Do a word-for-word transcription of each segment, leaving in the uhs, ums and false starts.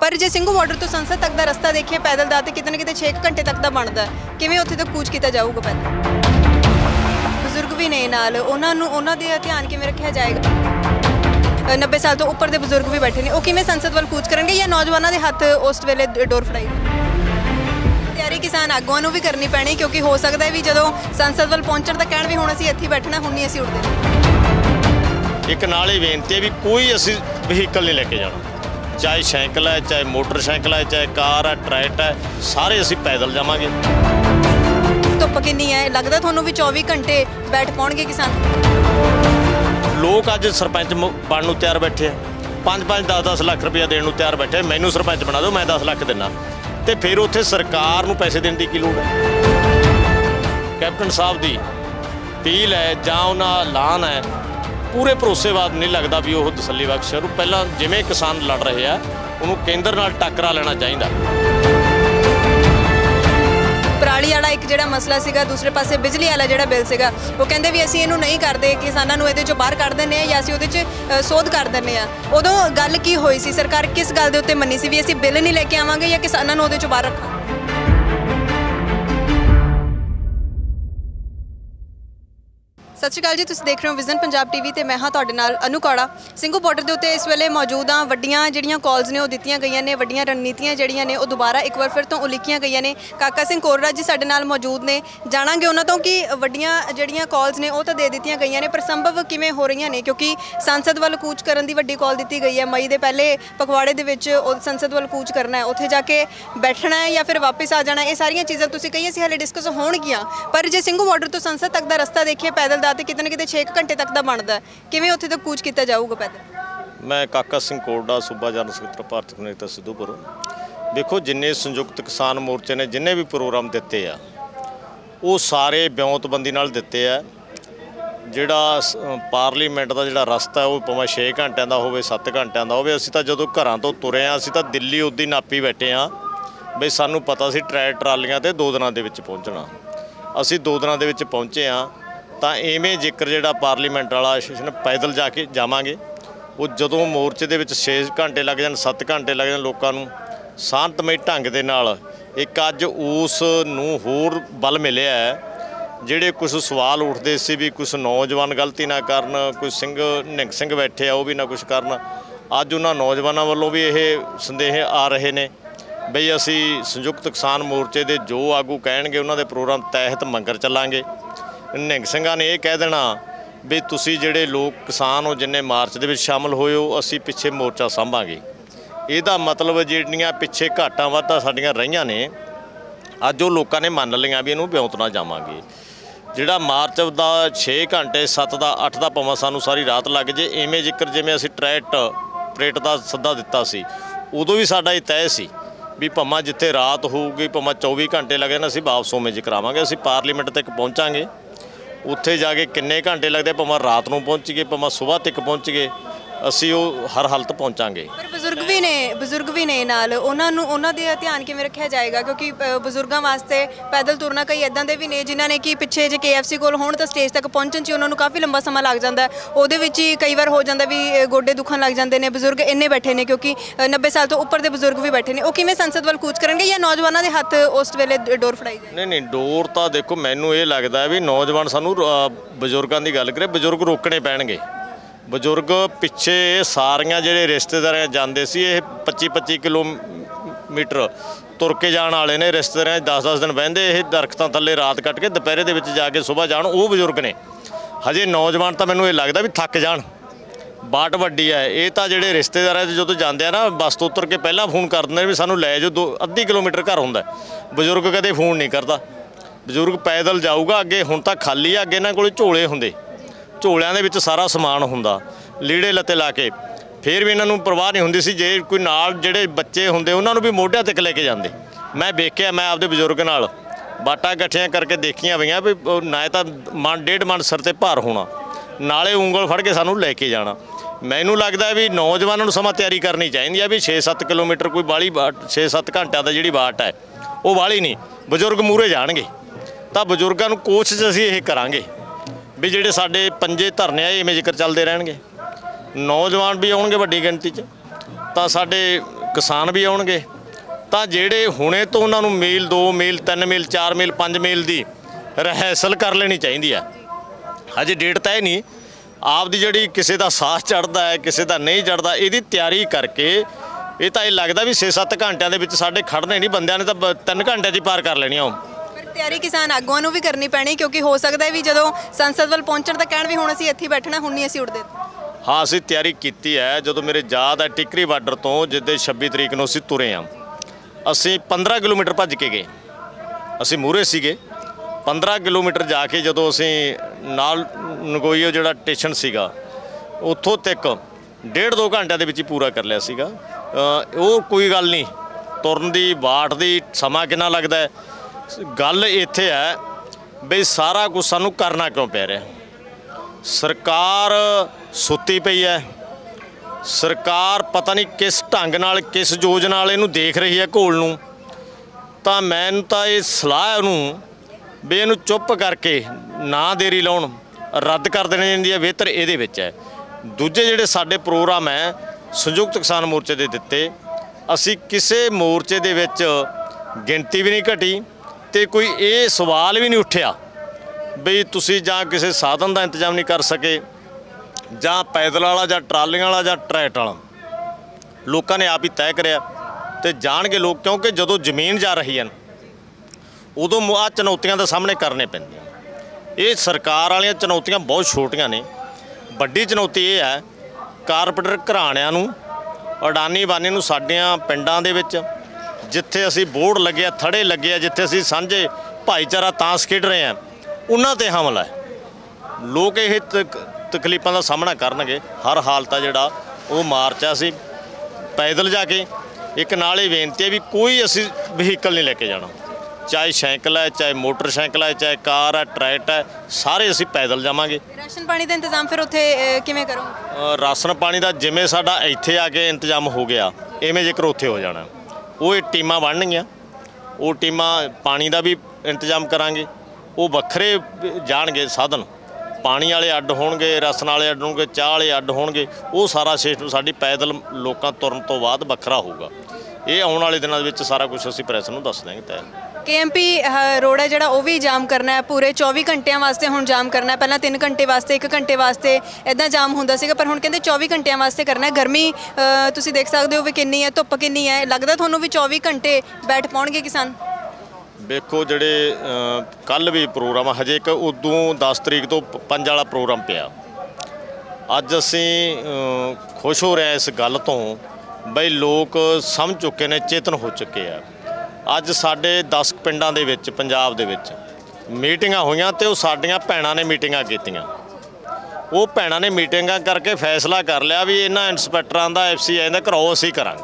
पर जे ਸਿੰਘੂ ਬਾਰਡਰ ਤੋਂ ਸੰਸਦ ਤੱਕ ਦਾ ਰਸਤਾ ਦੇਖੀਏ ਪੈਦਲ ਦਾ ਤੇ ਕਿਤੇ ਨਾ ਕਿਤੇ छे घंटे तक ਦਾ ਬਣਦਾ ਕਿਵੇਂ ਉੱਥੇ ਤੱਕ ਕੂਚ ਕੀਤਾ ਜਾਊਗਾ ਪੈਦਲ ਬਜ਼ੁਰਗ ਵੀ ਨੇ ਨਾਲ ਉਹਨਾਂ ਨੂੰ ਉਹਨਾਂ ਦੇ ਧਿਆਨ ਕਿਵੇਂ ਰੱਖਿਆ ਜਾਏਗਾ नब्बे साल तो उपर के बजुर्ग भी बैठे ने वो किवें संसद वाल कूच करेंगे या नौजवानों के हथ उस वेले डोर फड़ाई तैयारी किसान आगुआं नूं भी करनी पैनी क्योंकि हो सकता है भी जो संसद वाल पहुंचण तां कहण भी हुण असीं इत्थे बैठना हुण नहीं असीं उठदे एक नाल ही बेनती है भी कोई असीं वहीकल नहीं लैके जाना चाहे साइकिल है चाहे मोटरसाइकिल है चाहे कार है ट्रैक्टर है सारे असीं पैदल जावांगे धुप्प किन्नी है लगदा तुहानूं भी चौबी घंटे बैठ पाउणगे किसान लोग अज सरपंच बनने तैयार बैठे पाँच पाँच दस दस लाख रुपया देने तैयार बैठे मैनू सरपंच बना दो मैं दस लाख देना तो फिर उत्थे सरकार नूं पैसे देने की लोड़ है कैप्टन साहब की अपील है जां उन्हां ऐलान है पूरे भरोसेबाद नहीं लगता भी वह तसल्ली बख्श है पहला जिवें किसान लड़ रहे हैं उन्होंने केंद्र नाल टकरा लेना चाहिए पराली वाला एक जिहड़ा मसला सीगा दूसरे पासे बिजली वाला जिहड़ा बिल सीगा वो कहंदे भी असीं इहनूं नहीं करदे किसानां नूं इहदे चों बाहर कढ दिंदे आ या असीं उहदे च सोध कर दिंदे आ उदों गल की होई सी सरकार किस गल दे उत्ते मन्नी सी भी असीं बिल नहीं लैके आवांगे या किसानां नूं उहदे चों बाहर रखांगे सत श्री अकाल जी तुसीं देख रहे हो विजन पंजाब टीवी ते मैं हाँ तुहाडे नाल अनु कौड़ा ਸਿੰਘੂ ਬਾਰਡਰ ਦੇ ਉੱਤੇ ਇਸ ਵੇਲੇ मौजूद हाँ वड्डियां ਜਿਹੜੀਆਂ कॉल्स ने वो दित्तियां गईयां ने वड्डियां रणनीतियां ਜਿਹੜੀਆਂ ने वो दोबारा एक बार फिर तो उलीकियां गईयां ने काका सिंह कोररा जी साडे नाल मौजूद ने जाणांगे उन्हां तो कि वड्डियां ਜਿਹੜੀਆਂ कॉल्स ने वो तो दे दित्तियां गईयां ने पर संभव किवें हो रहीਆਂ ने क्योंकि संसद ਵੱਲ कूच करन दी वड्डी कॉल दित्ती गई है मई दे पहले पखवाड़े दे विच संसद ਵੱਲ कूच करना है उत्थे जाके बैठना है या फिर वापस आ जाना ये सारियां चीज़ां तुसीं कही असीं हाले डिस्कस होणगीਆਂ पर जे ਸਿੰਘੂ ਬਾਰਡਰ तो संसद तक दा रस्ता देखिए पैदल दा ते किते ना किते छे घंटे तक का बनता किवें उत्थे तक कूच किया जाऊगा पैदल मैं काका सिंह कोरडा सूबा जनरल सकत्तर भारत कनेक्ट सिद्धूपुर देखो जिन्ने संयुक्त किसान मोर्चे ने जिन्ने भी प्रोग्राम दिते आ वो सारे ब्योंतबंदी नाल दिते आ जिहड़ा पार्लीमेंट का जिहड़ा रस्ता है वो भावें छे घंटिਆਂ ਦਾ होवे सत्त घंटिਆਂ ਦਾ होवे ਅਸੀਂ ਤਾਂ ਜਦੋਂ ਘਰਾਂ ਤੋਂ ਤੁਰੇ ਆ ਅਸੀਂ ਤਾਂ ਦਿੱਲੀ ਉਦੀ ਨਾਪੀ ਬੈਠੇ ਆ ਬਈ ਸਾਨੂੰ ਪਤਾ ਸੀ ਟਰੈਕ ਟਰਾਲੀਆਂ ਤੇ ਦੋ ਦਿਨਾਂ ਦੇ ਵਿੱਚ ਪਹੁੰਚਣਾ ਅਸੀਂ ਦੋ ਦਿਨਾਂ ਦੇ ਵਿੱਚ ਪਹੁੰਚੇ ਆ ਤਾਂ ਇਵੇਂ ਜ਼ਿਕਰ ਜਿਹੜਾ ਪਾਰਲੀਮੈਂਟ ਵਾਲਾ ਸੈਸ਼ਨ ਪੈਦਲ ਜਾ ਕੇ ਜਾਵਾਂਗੇ ਉਹ ਜਦੋਂ ਮੋਰਚੇ ਦੇ ਵਿੱਚ छे ਘੰਟੇ ਲੱਗ ਜਾਣ सत्त ਘੰਟੇ ਲੱਗ ਜਾਣ ਲੋਕਾਂ ਨੂੰ ਸ਼ਾਂਤਮਈ ਢੰਗ ਦੇ ਨਾਲ ਇੱਕ ਅੱਜ ਉਸ ਨੂੰ ਹੋਰ ਬਲ ਮਿਲਿਆ ਹੈ ਜਿਹੜੇ ਕੁਝ ਸਵਾਲ ਉੱਠਦੇ ਸੀ ਵੀ ਕੁਝ ਨੌਜਵਾਨ ਗਲਤੀ ਨਾ ਕਰਨ ਕੋਈ ਸਿੰਘ ਨਿੰਗ ਸਿੰਘ ਬੈਠੇ ਆ ਉਹ ਵੀ ਨਾ ਕੁਝ ਕਰਨ ਅੱਜ ਉਹਨਾਂ ਨੌਜਵਾਨਾਂ ਵੱਲੋਂ ਵੀ ਇਹ ਸੰਦੇਹ ਆ ਰਹੇ ਨੇ ਬਈ ਅਸੀਂ ਸੰਯੁਕਤ ਕਿਸਾਨ ਮੋਰਚੇ ਦੇ ਜੋ ਆਗੂ ਕਹਿਣਗੇ ਉਹਨਾਂ ਦੇ ਪ੍ਰੋਗਰਾਮ ਤਹਿਤ ਮੰਗਰ ਚੱਲਾਂਗੇ ਨਿੰਗ ਸਿੰਘਾਂ ਨੇ ਇਹ ਕਹਿ ਦੇਣਾ ਵੀ ਤੁਸੀਂ ਜਿਹੜੇ ਲੋਕ ਕਿਸਾਨ ਹੋ ਜਿੰਨੇ ਮਾਰਚ ਦੇ ਵਿੱਚ ਸ਼ਾਮਲ ਹੋਏ ਹੋ ਅਸੀਂ ਪਿੱਛੇ ਮੋਰਚਾ ਸਾਂਭਾਂਗੇ ਇਹਦਾ ਮਤਲਬ ਜਿਹੜੀਆਂ ਪਿੱਛੇ ਘਾਟਾਂ ਵਾਧਾਂ ਸਾਡੀਆਂ ਰਹੀਆਂ ਨੇ ਅੱਜ ਉਹ ਲੋਕਾਂ ਨੇ ਮੰਨ ਲਈਆਂ ਵੀ ਇਹਨੂੰ ਵਿਉਂਤਣਾ ਜਾਵਾਂਗੇ ਜਿਹੜਾ ਮਾਰਚ ਦਾ छे ਘੰਟੇ सत्त ਦਾ ਅੱਠ ਦਾ ਭਾਵੇਂ ਸਾਨੂੰ ਸਾਰੀ ਰਾਤ ਲੱਗ ਜੇ ਇਵੇਂ ਜ਼ਿਕਰ ਜਿਵੇਂ ਅਸੀਂ ਟਰੈਕਟ ਪਰੇਡ ਦਾ ਸੱਦਾ ਦਿੱਤਾ ਸੀ ਉਦੋਂ ਵੀ ਸਾਡਾ ਇਹ ਤੈਅ ਸੀ भी भावें जिथे रात होगी भावें चौबीस घंटे लगे ना असीं वापस उवें ज करावांगे असीं पार्लीमेंट तक पहुँचांगे उत्थे जाके किन्ने घंटे लगदे भावें रात नूं पहुँचीए भावें सुबह तक पहुँचीए ਅਸੀਂ ਉਹ ਹਰ ਹਾਲਤ ਪਹੁੰਚਾਂਗੇ ਪਰ ਬਜ਼ੁਰਗ ਵੀ ਨੇ ਬਜ਼ੁਰਗ ਵੀ ਨੇ ਨਾਲ ਉਹਨਾਂ ਨੂੰ ਉਹਨਾਂ ਦੇ ਧਿਆਨ ਕਿਵੇਂ ਰੱਖਿਆ ਜਾਏਗਾ ਕਿਉਂਕਿ ਬਜ਼ੁਰਗਾਂ ਵਾਸਤੇ ਪੈਦਲ ਤੁਰਨਾ ਕਈ ਇਦਾਂ ਦੇ ਵੀ ਨੇ ਜਿਨ੍ਹਾਂ ਨੇ ਕਿ ਪਿੱਛੇ ਜੇ ਕੇ ਐਫ ਸੀ ਕੋਲ ਹੋਣ ਤਾਂ ਸਟੇਜ ਤੱਕ ਪਹੁੰਚਣ 'ਚ ਉਹਨਾਂ ਨੂੰ ਕਾਫੀ ਲੰਬਾ ਸਮਾਂ ਲੱਗ ਜਾਂਦਾ ਉਹਦੇ ਵਿੱਚ ਹੀ ਕਈ ਵਾਰ ਹੋ ਜਾਂਦਾ ਵੀ ਗੋਡੇ ਦੁਖਣ ਲੱਗ ਜਾਂਦੇ ਨੇ ਬਜ਼ੁਰਗ ਇੰਨੇ ਬੈਠੇ ਨੇ ਕਿਉਂਕਿ ਨੱਬੇ ਸਾਲ ਤੋਂ ਉੱਪਰ ਦੇ ਬਜ਼ੁਰਗ ਵੀ ਬੈਠੇ ਨੇ ਉਹ ਕਿਵੇਂ ਸੰਸਦ ਵੱਲ ਕੂਚ ਕਰਨਗੇ ਜਾਂ ਨੌਜਵਾਨਾਂ ਦੇ ਹੱਥ ਉਸ ਵੇਲੇ ਡੋਰ ਫੜਾਈ ਜਾਏ ਨਹੀਂ ਨਹੀਂ ਡੋਰ ਤਾਂ ਦੇਖੋ ਮੈਨੂੰ ਇਹ ਲੱਗਦਾ ਵੀ ਨੌਜਵਾਨ ਸਾਨੂੰ ਬਜ਼ੁਰਗਾਂ ਦੀ ਗੱਲ ਕਰੇ ਬਜ਼ੁਰਗ ਰੋਕਣੇ ਪੈਣਗੇ ਬਜ਼ੁਰਗ ਪਿੱਛੇ ਸਾਰੀਆਂ ਜਿਹੜੇ ਰਿਸ਼ਤੇਦਾਰਾਂ ਜਾਂਦੇ ਸੀ ਇਹ ਪੱਚੀ ਪੱਚੀ ਕਿਲੋਮੀਟਰ ਤੁਰ ਕੇ ਜਾਣ ਵਾਲੇ ਨੇ ਰਿਸ਼ਤੇਦਾਰਾਂ ਦਸ ਦਸ ਦਿਨ ਬਹਿੰਦੇ ਇਹ ਦਰਖਤਾਂ ਥੱਲੇ ਰਾਤ ਕੱਟ ਕੇ ਦੁਪਹਿਰੇ ਦੇ ਵਿੱਚ ਜਾ ਕੇ ਸੁਬਾਹ ਜਾਣ ਉਹ ਬਜ਼ੁਰਗ ਨੇ ਹਜੇ ਨੌਜਵਾਨ ਤਾਂ ਮੈਨੂੰ ਇਹ ਲੱਗਦਾ ਵੀ ਥੱਕ ਜਾਣ ਬਾਟ ਵੱਡੀ ਹੈ ਇਹ ਤਾਂ ਜਿਹੜੇ ਰਿਸ਼ਤੇਦਾਰਾਂ ਜਦੋਂ ਜਾਂਦੇ ਆ ਨਾ ਬੱਸ ਤੋਂ ਉਤਰ ਕੇ ਪਹਿਲਾਂ ਫੋਨ ਕਰ ਦਿੰਦੇ ਵੀ ਸਾਨੂੰ ਲੈ ਜਾਓ ਦੋ ਅੱਧੀ ਕਿਲੋਮੀਟਰ ਘਰ ਹੁੰਦਾ ਬਜ਼ੁਰਗ ਕਦੇ ਫੋਨ ਨਹੀਂ ਕਰਦਾ ਬਜ਼ੁਰਗ ਪੈਦਲ ਜਾਊਗਾ ਅੱਗੇ ਹੁਣ ਤਾਂ ਖਾਲੀ ਆ ਅੱਗੇ ਇਹਨਾਂ ਕੋਲ ਝੋਲੇ ਹੁੰਦੇ ਝੋਲਿਆਂ ਦੇ ਵਿੱਚ ਸਾਰਾ ਸਮਾਨ ਹੁੰਦਾ ਲੀੜੇ ਲੱਤੇ ਲਾ ਕੇ ਫਿਰ ਵੀ ਇਹਨਾਂ ਨੂੰ ਪਰਵਾਹ ਨਹੀਂ ਹੁੰਦੀ ਸੀ ਜੇ ਕੋਈ ਨਾਲ ਜਿਹੜੇ ਬੱਚੇ ਹੁੰਦੇ ਉਹਨਾਂ ਨੂੰ ਵੀ ਮੋਢਿਆਂ ਤੱਕ ਲੈ ਕੇ ਜਾਂਦੇ ਮੈਂ ਵੇਖਿਆ ਮੈਂ ਆਪਦੇ ਬਜ਼ੁਰਗ ਨਾਲ ਬਾਟਾਂ ਇਕੱਠੀਆਂ ਕਰਕੇ ਦੇਖੀਆਂ ਪਈਆਂ ਵੀ ਨਾ ਤਾਂ ਮਨ ਡੇਢ ਮਨ ਸਿਰ 'ਤੇ ਭਾਰ ਹੋਣਾ ਨਾਲੇ ਉਂਗਲ ਫੜ ਕੇ ਸਾਨੂੰ ਲੈ ਕੇ ਜਾਣਾ ਮੈਨੂੰ ਲੱਗਦਾ ਵੀ ਨੌਜਵਾਨਾਂ ਨੂੰ ਸਮਾਂ ਤਿਆਰੀ ਕਰਨੀ ਚਾਹੀਦੀ ਹੈ ਵੀ छे सत्त ਕਿਲੋਮੀਟਰ ਕੋਈ ਬਾਹਲੀ ਬਾਟ छे सत्त ਘੰਟਿਆਂ ਦਾ ਜਿਹੜੀ ਬਾਟ ਹੈ ਉਹ ਬਾਹਲੀ ਨਹੀਂ ਬਜ਼ੁਰਗ ਮੂਹਰੇ ਜਾਣਗੇ ਤਾਂ ਬਜ਼ੁਰਗਾਂ ਨੂੰ ਕੋਸ਼ਿਸ਼ ਅਸੀਂ ਇਹ ਕਰਾਂਗੇ भी ਜਿਹੜੇ ਸਾਡੇ ਪੰਜੇ ਧਰਨੇ ਆ ਇਵੇਂ ਜ਼ਿਕਰ ਚੱਲਦੇ ਰਹਿਣਗੇ ਨੌਜਵਾਨ ਵੀ ਆਉਣਗੇ ਵੱਡੀ ਗਿਣਤੀ 'ਚ ਤਾਂ ਸਾਡੇ ਕਿਸਾਨ ਵੀ ਆਉਣਗੇ ਤਾਂ ਜਿਹੜੇ ਹੁਣੇ ਤੋਂ ਉਹਨਾਂ ਨੂੰ ਮੀਲ ਦੋ ਮੀਲ ਤਿੰਨ ਮੀਲ ਚਾਰ ਮੀਲ ਪੰਜ ਮੀਲ ਦੀ ਰਿਹਰਸਲ ਕਰ ਲੈਣੀ ਚਾਹੀਦੀ ਆ। ਹਜੇ ਡੇਟ ਤੈਅ ਨਹੀਂ, ਆਪਦੀ ਜਿਹੜੀ ਕਿਸੇ ਦਾ ਸਾਹ ਚੜ੍ਹਦਾ ਹੈ ਕਿਸੇ ਦਾ ਨਹੀਂ ਚੜ੍ਹਦਾ, ਇਹਦੀ ਤਿਆਰੀ ਕਰਕੇ ਇਹ ਤਾਂ ਇਹ ਲੱਗਦਾ ਵੀ ਛੇ ਸੱਤ ਘੰਟਿਆਂ ਦੇ ਵਿੱਚ ਸਾਡੇ ਖੜਨੇ ਨਹੀਂ, ਬੰਦਿਆਂ ਨੇ ਤਾਂ ਬ- ਤਿੰਨ ਘੰਟਿਆਂ 'ਚ ਹੀ ਪਾਰ ਕਰ ਲੈਣੀਆਂ ਉਹ। ਪਰ ਤਿਆਰੀ ਕਿਸਾਨ ਆਗੂਆਂ ਨੂੰ ਵੀ ਕਰਨੀ ਪੈਣੀ, ਕਿਉਂਕਿ ਹੋ ਸਕਦਾ ਹੈ ਵੀ ਜਦੋਂ ਸੰਸਦ ਵੱਲ ਪਹੁੰਚਣ ਤਾਂ ਕਹਿਣ ਵੀ ਹੁਣ ਅਸੀਂ ਇੱਥੇ ਹੀ ਬੈਠਣਾ, ਹੁਣ ਨਹੀਂ ਅਸੀਂ ਉੱਡਦੇ। ਹਾਂ, ਅਸੀਂ ਤਿਆਰੀ ਕੀਤੀ ਹੈ। ਜਦੋਂ ਮੇਰੇ ਯਾਦ ਹੈ ਟਿਕਰੀ ਬਾਰਡਰ ਤੋਂ ਜਿੱਦੇ ਛੱਬੀ ਤਰੀਕ ਨੂੰ ਅਸੀਂ ਤੁਰੇ ਹਾਂ, ਅਸੀਂ ਪੰਦਰਾਂ ਕਿਲੋਮੀਟਰ ਭੱਜ ਕੇ ਗਏ। ਅਸੀਂ ਮੂਹਰੇ ਸੀਗੇ। ਪੰਦਰਾਂ ਕਿਲੋਮੀਟਰ ਜਾ ਕੇ ਜਦੋਂ ਅਸੀਂ ਨਾਲ ਨਗੋਈਓ ਜਿਹੜਾ ਸਟੇਸ਼ਨ ਸੀਗਾ ਉੱਥੋਂ ਤੱਕ ਡੇਢ ਦੋ ਘੰਟਿਆਂ ਦੇ ਵਿੱਚ ਹੀ ਪੂਰਾ ਕਰ ਲਿਆ ਸੀਗਾ। ਅ, ਉਹ ਕੋਈ ਗੱਲ ਨਹੀਂ, ਤੁਰਨ ਦੀ ਬਾਟ ਦੀ ਸਮਾਂ ਕਿੰਨਾ ਲੱਗਦਾ ਹੈ। ਗੱਲ ਇੱਥੇ ਹੈ ਬਈ ਸਾਰਾ ਕੁਝ ਸਾਨੂੰ ਕਰਨਾ ਕਿਉਂ ਪੈ ਰਿਹਾ। ਸਰਕਾਰ ਸੁੱਤੀ ਪਈ ਹੈ। ਸਰਕਾਰ ਪਤਾ ਨਹੀਂ ਕਿਸ ਢੰਗ ਨਾਲ ਕਿਸ ਯੋਜਨਾ ਨਾਲ ਇਹਨੂੰ ਦੇਖ ਰਹੀ ਹੈ ਘੋਲ ਨੂੰ। ਤਾਂ ਮੈਨੂੰ ਤਾਂ ਇਹ ਸਲਾਹ ਉਹਨੂੰ ਵੀ ਇਹਨੂੰ ਚੁੱਪ ਕਰਕੇ ਨਾ ਦੇਰੀ ਲਾਉਣ, ਰੱਦ ਕਰ ਦੇਣੀ ਚਾਹੀਦੀ ਹੈ। ਬਿਹਤਰ ਇਹਦੇ ਵਿੱਚ ਹੈ। ਦੂਜੇ ਜਿਹੜੇ ਸਾਡੇ ਪ੍ਰੋਗਰਾਮ ਹੈ ਸੰਯੁਕਤ ਕਿਸਾਨ ਮੋਰਚੇ ਦੇ ਦਿੱਤੇ, ਅਸੀਂ ਕਿਸੇ ਮੋਰਚੇ ਦੇ ਵਿੱਚ ਗਿਣਤੀ ਵੀ ਨਹੀਂ ਘਟੀ ਤੇ ਕੋਈ ਇਹ ਸਵਾਲ ਵੀ ਨਹੀਂ ਉੱਠਿਆ ਬਈ ਤੁਸੀਂ ਜਾਂ ਕਿਸੇ ਸਾਧਨ ਦਾ ਇੰਤਜ਼ਾਮ ਨਹੀਂ ਕਰ ਸਕੇ, ਜਾਂ ਪੈਦਲ ਵਾਲਾ ਜਾਂ ਟਰਾਲੀਆਂ ਵਾਲਾ ਜਾਂ ਟਰੈਕਟਰ ਵਾਲਾ। ਲੋਕਾਂ ਨੇ ਆਪ ਹੀ ਤੈਅ ਕਰਿਆ ਤੇ ਜਾਣਗੇ ਲੋਕ, ਕਿਉਂਕਿ ਜਦੋਂ ਜ਼ਮੀਨ ਜਾ ਰਹੀ ਹੈ ਉਦੋਂ ਆਹ ਚੁਣੌਤੀਆਂ ਦੇ ਸਾਹਮਣੇ ਕਰਨੇ ਪੈਂਦੀਆਂ। ਇਹ ਸਰਕਾਰ ਵਾਲੀਆਂ ਚੁਣੌਤੀਆਂ ਬਹੁਤ ਛੋਟੀਆਂ ਨੇ। ਵੱਡੀ ਚੁਣੌਤੀ ਇਹ ਹੈ ਕਾਰਪੋਰੇਟਰ ਘਰਾਣਿਆਂ ਨੂੰ, ਅਡਾਨੀ ਬਾਨੀ ਨੂੰ ਸਾਡੀਆਂ ਪਿੰਡਾਂ ਦੇ ਵਿੱਚ ਜਿੱਥੇ ਅਸੀਂ ਬੋਰਡ ਲੱਗਿਆ ਥੜੇ ਲੱਗੇ ਆ, ਜਿੱਥੇ ਅਸੀਂ ਸਾਂਝੇ ਭਾਈਚਾਰਾ ਤਾਂਸ ਖੇਡ ਰਹੇ ਹਾਂ, ਉਹਨਾਂ ਤੇ ਹਮਲਾ ਹੈ। ਲੋਕ ਇਹ ਤਕ ਤਕਲੀਫਾਂ ਦਾ ਸਾਹਮਣਾ ਕਰਨਗੇ। ਹਰ ਹਾਲਤ ਆ ਜਿਹੜਾ ਉਹ ਮਾਰਚ ਆ, ਅਸੀਂ ਪੈਦਲ ਜਾ ਕੇ। ਇੱਕ ਨਾਲ ਇਹ ਬੇਨਤੀ ਹੈ ਵੀ ਕੋਈ ਅਸੀਂ ਵਹੀਕਲ ਨਹੀਂ ਲੈ ਕੇ ਜਾਣਾ, ਚਾਹੇ ਸਾਈਕਲ ਹੈ ਚਾਹੇ ਮੋਟਰਸਾਈਕਲ ਹੈ ਚਾਹੇ ਕਾਰ ਹੈ ਟਰੈਕਟਰ ਹੈ, ਸਾਰੇ ਅਸੀਂ ਪੈਦਲ ਜਾਵਾਂਗੇ। ਰਾਸ਼ਨ ਪਾਣੀ ਦਾ ਇੰਤਜ਼ਾਮ ਫਿਰ ਉੱਥੇ ਅ, ਕਿਵੇਂ ਕਰੋਗੇ? ਅ, ਰਾਸ਼ਨ ਪਾਣੀ ਦਾ ਜਿਵੇਂ ਸਾਡਾ ਇੱਥੇ ਆ ਕੇ ਇੰਤਜ਼ਾਮ ਹੋ ਗਿਆ ਇਵੇਂ ਜੇਕਰ ਉੱਥੇ ਹੋ ਜਾਣਾ। ਉਹ ਇਹ ਟੀਮਾਂ ਬਣਨਗੀਆਂ, ਉਹ ਟੀਮਾਂ ਪਾਣੀ ਦਾ ਵੀ ਇੰਤਜ਼ਾਮ ਕਰਾਂਗੇ। ਉਹ ਵੱਖਰੇ ਜਾਣਗੇ ਸਾਧਨ, ਪਾਣੀ ਵਾਲੇ ਅੱਡ ਹੋਣਗੇ, ਰਸਨ ਵਾਲੇ ਅੱਡ ਹੋਣਗੇ, ਚਾਹ ਵਾਲੇ ਅੱਡ ਹੋਣਗੇ। ਉਹ ਸਾਰਾ ਸਿਸਟਮ ਸਾਡੀ ਪੈਦਲ ਲੋਕਾਂ ਤੁਰਨ ਤੋਂ ਬਾਅਦ ਵੱਖਰਾ ਹੋਊਗਾ। ਇਹ ਆਉਣ ਵਾਲੇ ਦਿਨਾਂ ਦੇ ਵਿੱਚ ਸਾਰਾ ਕੁਝ ਅਸੀਂ ਪ੍ਰੈਸ ਨੂੰ ਦੱਸ ਦਿਆਂਗੇ। ਤੈਅ ਕੇ ਐਮ ਪੀ ਰੋਡ ਹੈ ਜਿਹੜਾ ਉਹ ਵੀ ਜਾਮ ਕਰਨਾ ਹੈ ਪੂਰੇ ਚੌਵੀ ਘੰਟਿਆਂ ਵਾਸਤੇ। ਹੁਣ ਜਾਮ ਕਰਨਾ ਹੈ, ਪਹਿਲਾਂ ਤਿੰਨ ਘੰਟੇ ਵਾਸਤੇ ਇੱਕ ਘੰਟੇ ਵਾਸਤੇ ਇੱਦਾਂ ਜਾਮ ਹੁੰਦਾ ਸੀਗਾ, ਪਰ ਹੁਣ ਕਹਿੰਦੇ ਚੌਵੀ ਘੰਟਿਆਂ ਵਾਸਤੇ ਕਰਨਾ ਹੈ। ਗਰਮੀ ਅ, ਤੁਸੀਂ ਦੇਖ ਸਕਦੇ ਹੋ ਵੀ ਕਿੰਨੀ ਹੈ, ਧੁੱਪ ਕਿੰਨੀ ਹੈ। ਲੱਗਦਾ ਤੁਹਾਨੂੰ ਵੀ ਚੌਵੀ ਘੰਟੇ ਬੈਠ ਪਾਉਣਗੇ ਕਿਸਾਨ? ਵੇਖੋ ਜਿਹੜੇ ਕੱਲ੍ਹ ਵੀ ਪ੍ਰੋਗਰਾਮ ਹਜੇ ਇੱਕ ਉਦੋਂ ਦਸ ਤਰੀਕ ਤੋਂ ਪੰਜ ਵਾਲਾ ਪ੍ਰੋਗਰਾਮ ਪਿਆ। ਅੱਜ ਅਸੀਂ ਅ, ਖੁਸ਼ ਹੋ ਰਹੇ ਹਾਂ ਇਸ ਗੱਲ ਤੋਂ ਬਈ ਲੋਕ ਸਮਝ ਚੁੱਕੇ ਨੇ, ਚੇਤਨ ਹੋ ਚੁੱਕੇ ਆ। ਅੱਜ ਸਾਡੇ ਦਸ ਪਿੰਡਾਂ ਦੇ ਵਿੱਚ ਪੰਜਾਬ ਦੇ ਵਿੱਚ ਮੀਟਿੰਗਾਂ ਹੋਈਆਂ ਤੇ ਉਹ ਸਾਡੀਆਂ ਭੈਣਾਂ ਨੇ ਮੀਟਿੰਗਾਂ ਕੀਤੀਆਂ। ਉਹ ਭੈਣਾਂ ਨੇ ਮੀਟਿੰਗਾਂ ਕਰਕੇ ਫੈਸਲਾ ਕਰ ਲਿਆ ਵੀ ਇਹਨਾਂ ਇੰਸਪੈਕਟਰਾਂ ਦਾ ਐਫ ਸੀ ਆਈ ਦਾ ਘਰਾਓ ਅਸੀਂ ਕਰਾਂਗੇ।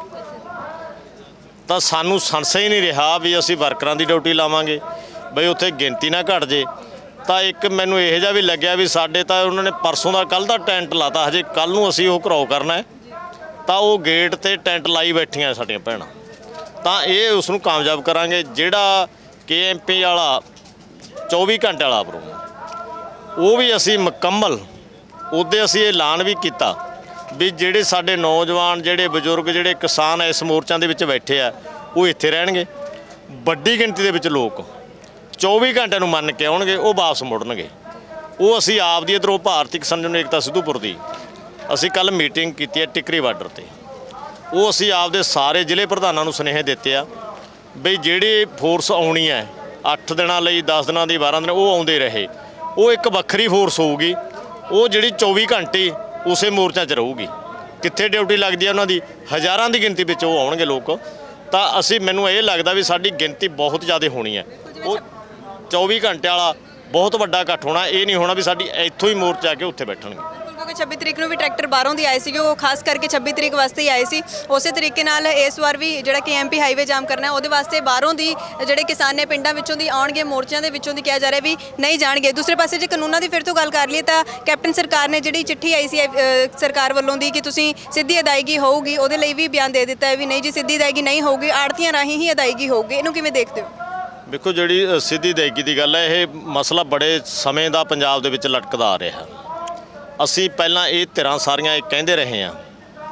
ਤਾਂ ਸਾਨੂੰ ਸੰਸ਼ਾ ਹੀ ਨਹੀਂ ਰਿਹਾ ਵੀ ਅਸੀਂ ਵਰਕਰਾਂ ਦੀ ਡਿਊਟੀ ਲਾਵਾਂਗੇ ਬਈ ਉੱਥੇ ਗਿਣਤੀ ਨਾ ਘਟ ਜੇ। ਤਾਂ ਇੱਕ ਮੈਨੂੰ ਇਹੋ ਜਿਹਾ ਵੀ ਲੱਗਿਆ ਵੀ ਸਾਡੇ ਤਾਂ ਉਹਨਾਂ ਨੇ ਪਰਸੋਂ ਦਾ ਕੱਲ੍ਹ ਦਾ ਟੈਂਟ ਲਾਤਾ, ਹਜੇ ਕੱਲ੍ਹ ਨੂੰ ਅਸੀਂ ਉਹ ਘਰਾਓ ਕਰਨਾ ਹੈ। ਤਾਂ ਉਹ ਗੇਟ 'ਤੇ ਟੈਂਟ ਲਾਈ ਬੈਠੀਆਂ ਸਾਡੀਆਂ ਭੈਣਾਂ। ਤਾਂ ਇਹ ਉਸ ਨੂੰ ਕਾਮਯਾਬ ਕਰਾਂਗੇ। ਜਿਹੜਾ ਕੇ ਐਮ ਪੀ ਵਾਲਾ ਚੌਵੀ ਘੰਟੇ ਵਾਲਾ ਪ੍ਰੋਗਰਾਮ ਉਹ ਵੀ ਅਸੀਂ ਮੁਕੰਮਲ ਉਹਦੇ ਅਸੀਂ ਇਹ ਐਲਾਨ ਵੀ ਕੀਤਾ ਵੀ ਜਿਹੜੇ ਸਾਡੇ ਨੌਜਵਾਨ ਜਿਹੜੇ ਬਜ਼ੁਰਗ ਜਿਹੜੇ ਕਿਸਾਨ ਇਸ ਮੋਰਚਿਆਂ ਦੇ ਵਿੱਚ ਬੈਠੇ ਆ ਉਹ ਇੱਥੇ ਰਹਿਣਗੇ। ਵੱਡੀ ਗਿਣਤੀ ਦੇ ਵਿੱਚ ਲੋਕ ਚੌਵੀ ਘੰਟਿਆਂ ਨੂੰ ਮੰਨ ਕੇ ਆਉਣਗੇ, ਉਹ ਵਾਪਸ ਮੁੜਨਗੇ। ਉਹ ਅਸੀਂ ਆਪ ਦੀ ਇੱਧਰੋਂ ਭਾਰਤੀ ਕਿਸਾਨ ਯੂਨੀਅਨ ਏਕਤਾ ਸਿੱਧੂਪੁਰ ਦੀ ਅਸੀਂ ਕੱਲ੍ਹ ਮੀਟਿੰਗ ਕੀਤੀ ਹੈ ਟਿਕਰੀ ਬਾਰਡਰ 'ਤੇ। ਉਹ ਅਸੀਂ ਆਪਦੇ ਸਾਰੇ ਜ਼ਿਲ੍ਹੇ ਪ੍ਰਧਾਨਾਂ ਨੂੰ ਸੁਨੇਹੇ ਦਿੱਤੇ ਆ ਬਈ ਜਿਹੜੀ ਫੋਰਸ ਆਉਣੀ ਹੈ ਅੱਠ ਦਿਨਾਂ ਲਈ, ਦਸ ਦਿਨਾਂ ਦੀ, ਬਾਰਾਂ ਦਿਨ ਉਹ ਆਉਂਦੇ ਰਹੇ। ਉਹ ਇੱਕ ਵੱਖਰੀ ਫੋਰਸ ਹੋਊਗੀ, ਉਹ ਜਿਹੜੀ ਚੌਵੀ ਘੰਟੇ ਉਸੇ ਮੋਰਚਿਆਂ 'ਚ ਰਹੂਗੀ। ਕਿੱਥੇ ਡਿਊਟੀ ਲੱਗਦੀ ਹੈ ਉਹਨਾਂ ਦੀ, ਹਜ਼ਾਰਾਂ ਦੀ ਗਿਣਤੀ ਵਿੱਚ ਉਹ ਆਉਣਗੇ ਲੋਕ। ਤਾਂ ਅਸੀਂ ਮੈਨੂੰ ਇਹ ਲੱਗਦਾ ਵੀ ਸਾਡੀ ਗਿਣਤੀ ਬਹੁਤ ਜ਼ਿਆਦਾ ਹੋਣੀ ਹੈ। ਉਹ ਚੌਵੀ ਘੰਟੇ ਵਾਲਾ ਬਹੁਤ ਵੱਡਾ ਇਕੱਠ ਹੋਣਾ। ਇਹ ਨਹੀਂ ਹੋਣਾ ਵੀ ਸਾਡੀ ਇੱਥੋਂ ਹੀ ਮੋਰਚਾ ਆ ਕੇ ਉੱਥੇ ਬੈਠਣਗੇ। ਕਿਉਂਕਿ ਛੱਬੀ ਤਰੀਕ ਨੂੰ ਵੀ ਟਰੈਕਟਰ ਬਾਹਰੋਂ ਦੀ ਆਏ ਸੀਗੇ, ਉਹ ਖਾਸ ਕਰਕੇ ਛੱਬੀ ਤਰੀਕ ਵਾਸਤੇ ਹੀ ਆਏ ਸੀ। ਉਸੇ ਤਰੀਕੇ ਨਾਲ ਇਸ ਵਾਰ ਵੀ ਜਿਹੜਾ ਕੇ ਐਮ ਪੀ ਹਾਈਵੇ ਜਾਮ ਕਰਨਾ ਉਹਦੇ ਵਾਸਤੇ ਬਾਹਰੋਂ ਦੀ ਜਿਹੜੇ ਕਿਸਾਨ ਨੇ ਪਿੰਡਾਂ ਵਿੱਚੋਂ ਦੀ ਆਉਣਗੇ, ਮੋਰਚਿਆਂ ਦੇ ਵਿੱਚੋਂ ਦੀ ਕਿਹਾ ਜਾ ਰਿਹਾ ਵੀ ਨਹੀਂ ਜਾਣਗੇ। ਦੂਸਰੇ ਪਾਸੇ ਜੇ ਕਾਨੂੰਨਾਂ ਦੀ ਫਿਰ ਤੋਂ ਗੱਲ ਕਰ ਲਈਏ ਤਾਂ ਕੈਪਟਨ ਸਰਕਾਰ ਨੇ ਜਿਹੜੀ ਚਿੱਠੀ ਆਈ ਸੀ ਸਰਕਾਰ ਵੱਲੋਂ ਦੀ ਕਿ ਤੁਸੀਂ ਸਿੱਧੀ ਅਦਾਇਗੀ ਹੋਊਗੀ, ਉਹਦੇ ਲਈ ਵੀ ਬਿਆਨ ਦੇ ਦਿੱਤਾ ਹੈ ਵੀ ਨਹੀਂ ਜੀ ਸਿੱਧੀ ਅਦਾਇਗੀ ਨਹੀਂ ਹੋਊਗੀ, ਆੜ੍ਹਤੀਆਂ ਰਾਹੀਂ ਹੀ ਅਦਾਇਗੀ ਹੋਊਗੀ। ਇਹਨੂੰ ਕਿਵੇਂ ਦੇਖਦੇ ਹੋ? ਵੇਖੋ ਜਿਹੜੀ ਸਿੱਧੀ ਅਦਾਇਗੀ ਦੀ ਗੱਲ ਹੈ, ਇਹ ਮਸਲਾ ਬੜੇ ਸਮੇਂ ਦਾ ਪੰਜਾਬ ਦੇ ਵਿੱਚ ਲਟਕਦਾ ਆ ਰਿਹਾ। ਅਸੀਂ ਪਹਿਲਾਂ ਇਹ ਧਿਰਾਂ ਸਾਰੀਆਂ ਇਹ ਕਹਿੰਦੇ ਰਹੇ ਹਾਂ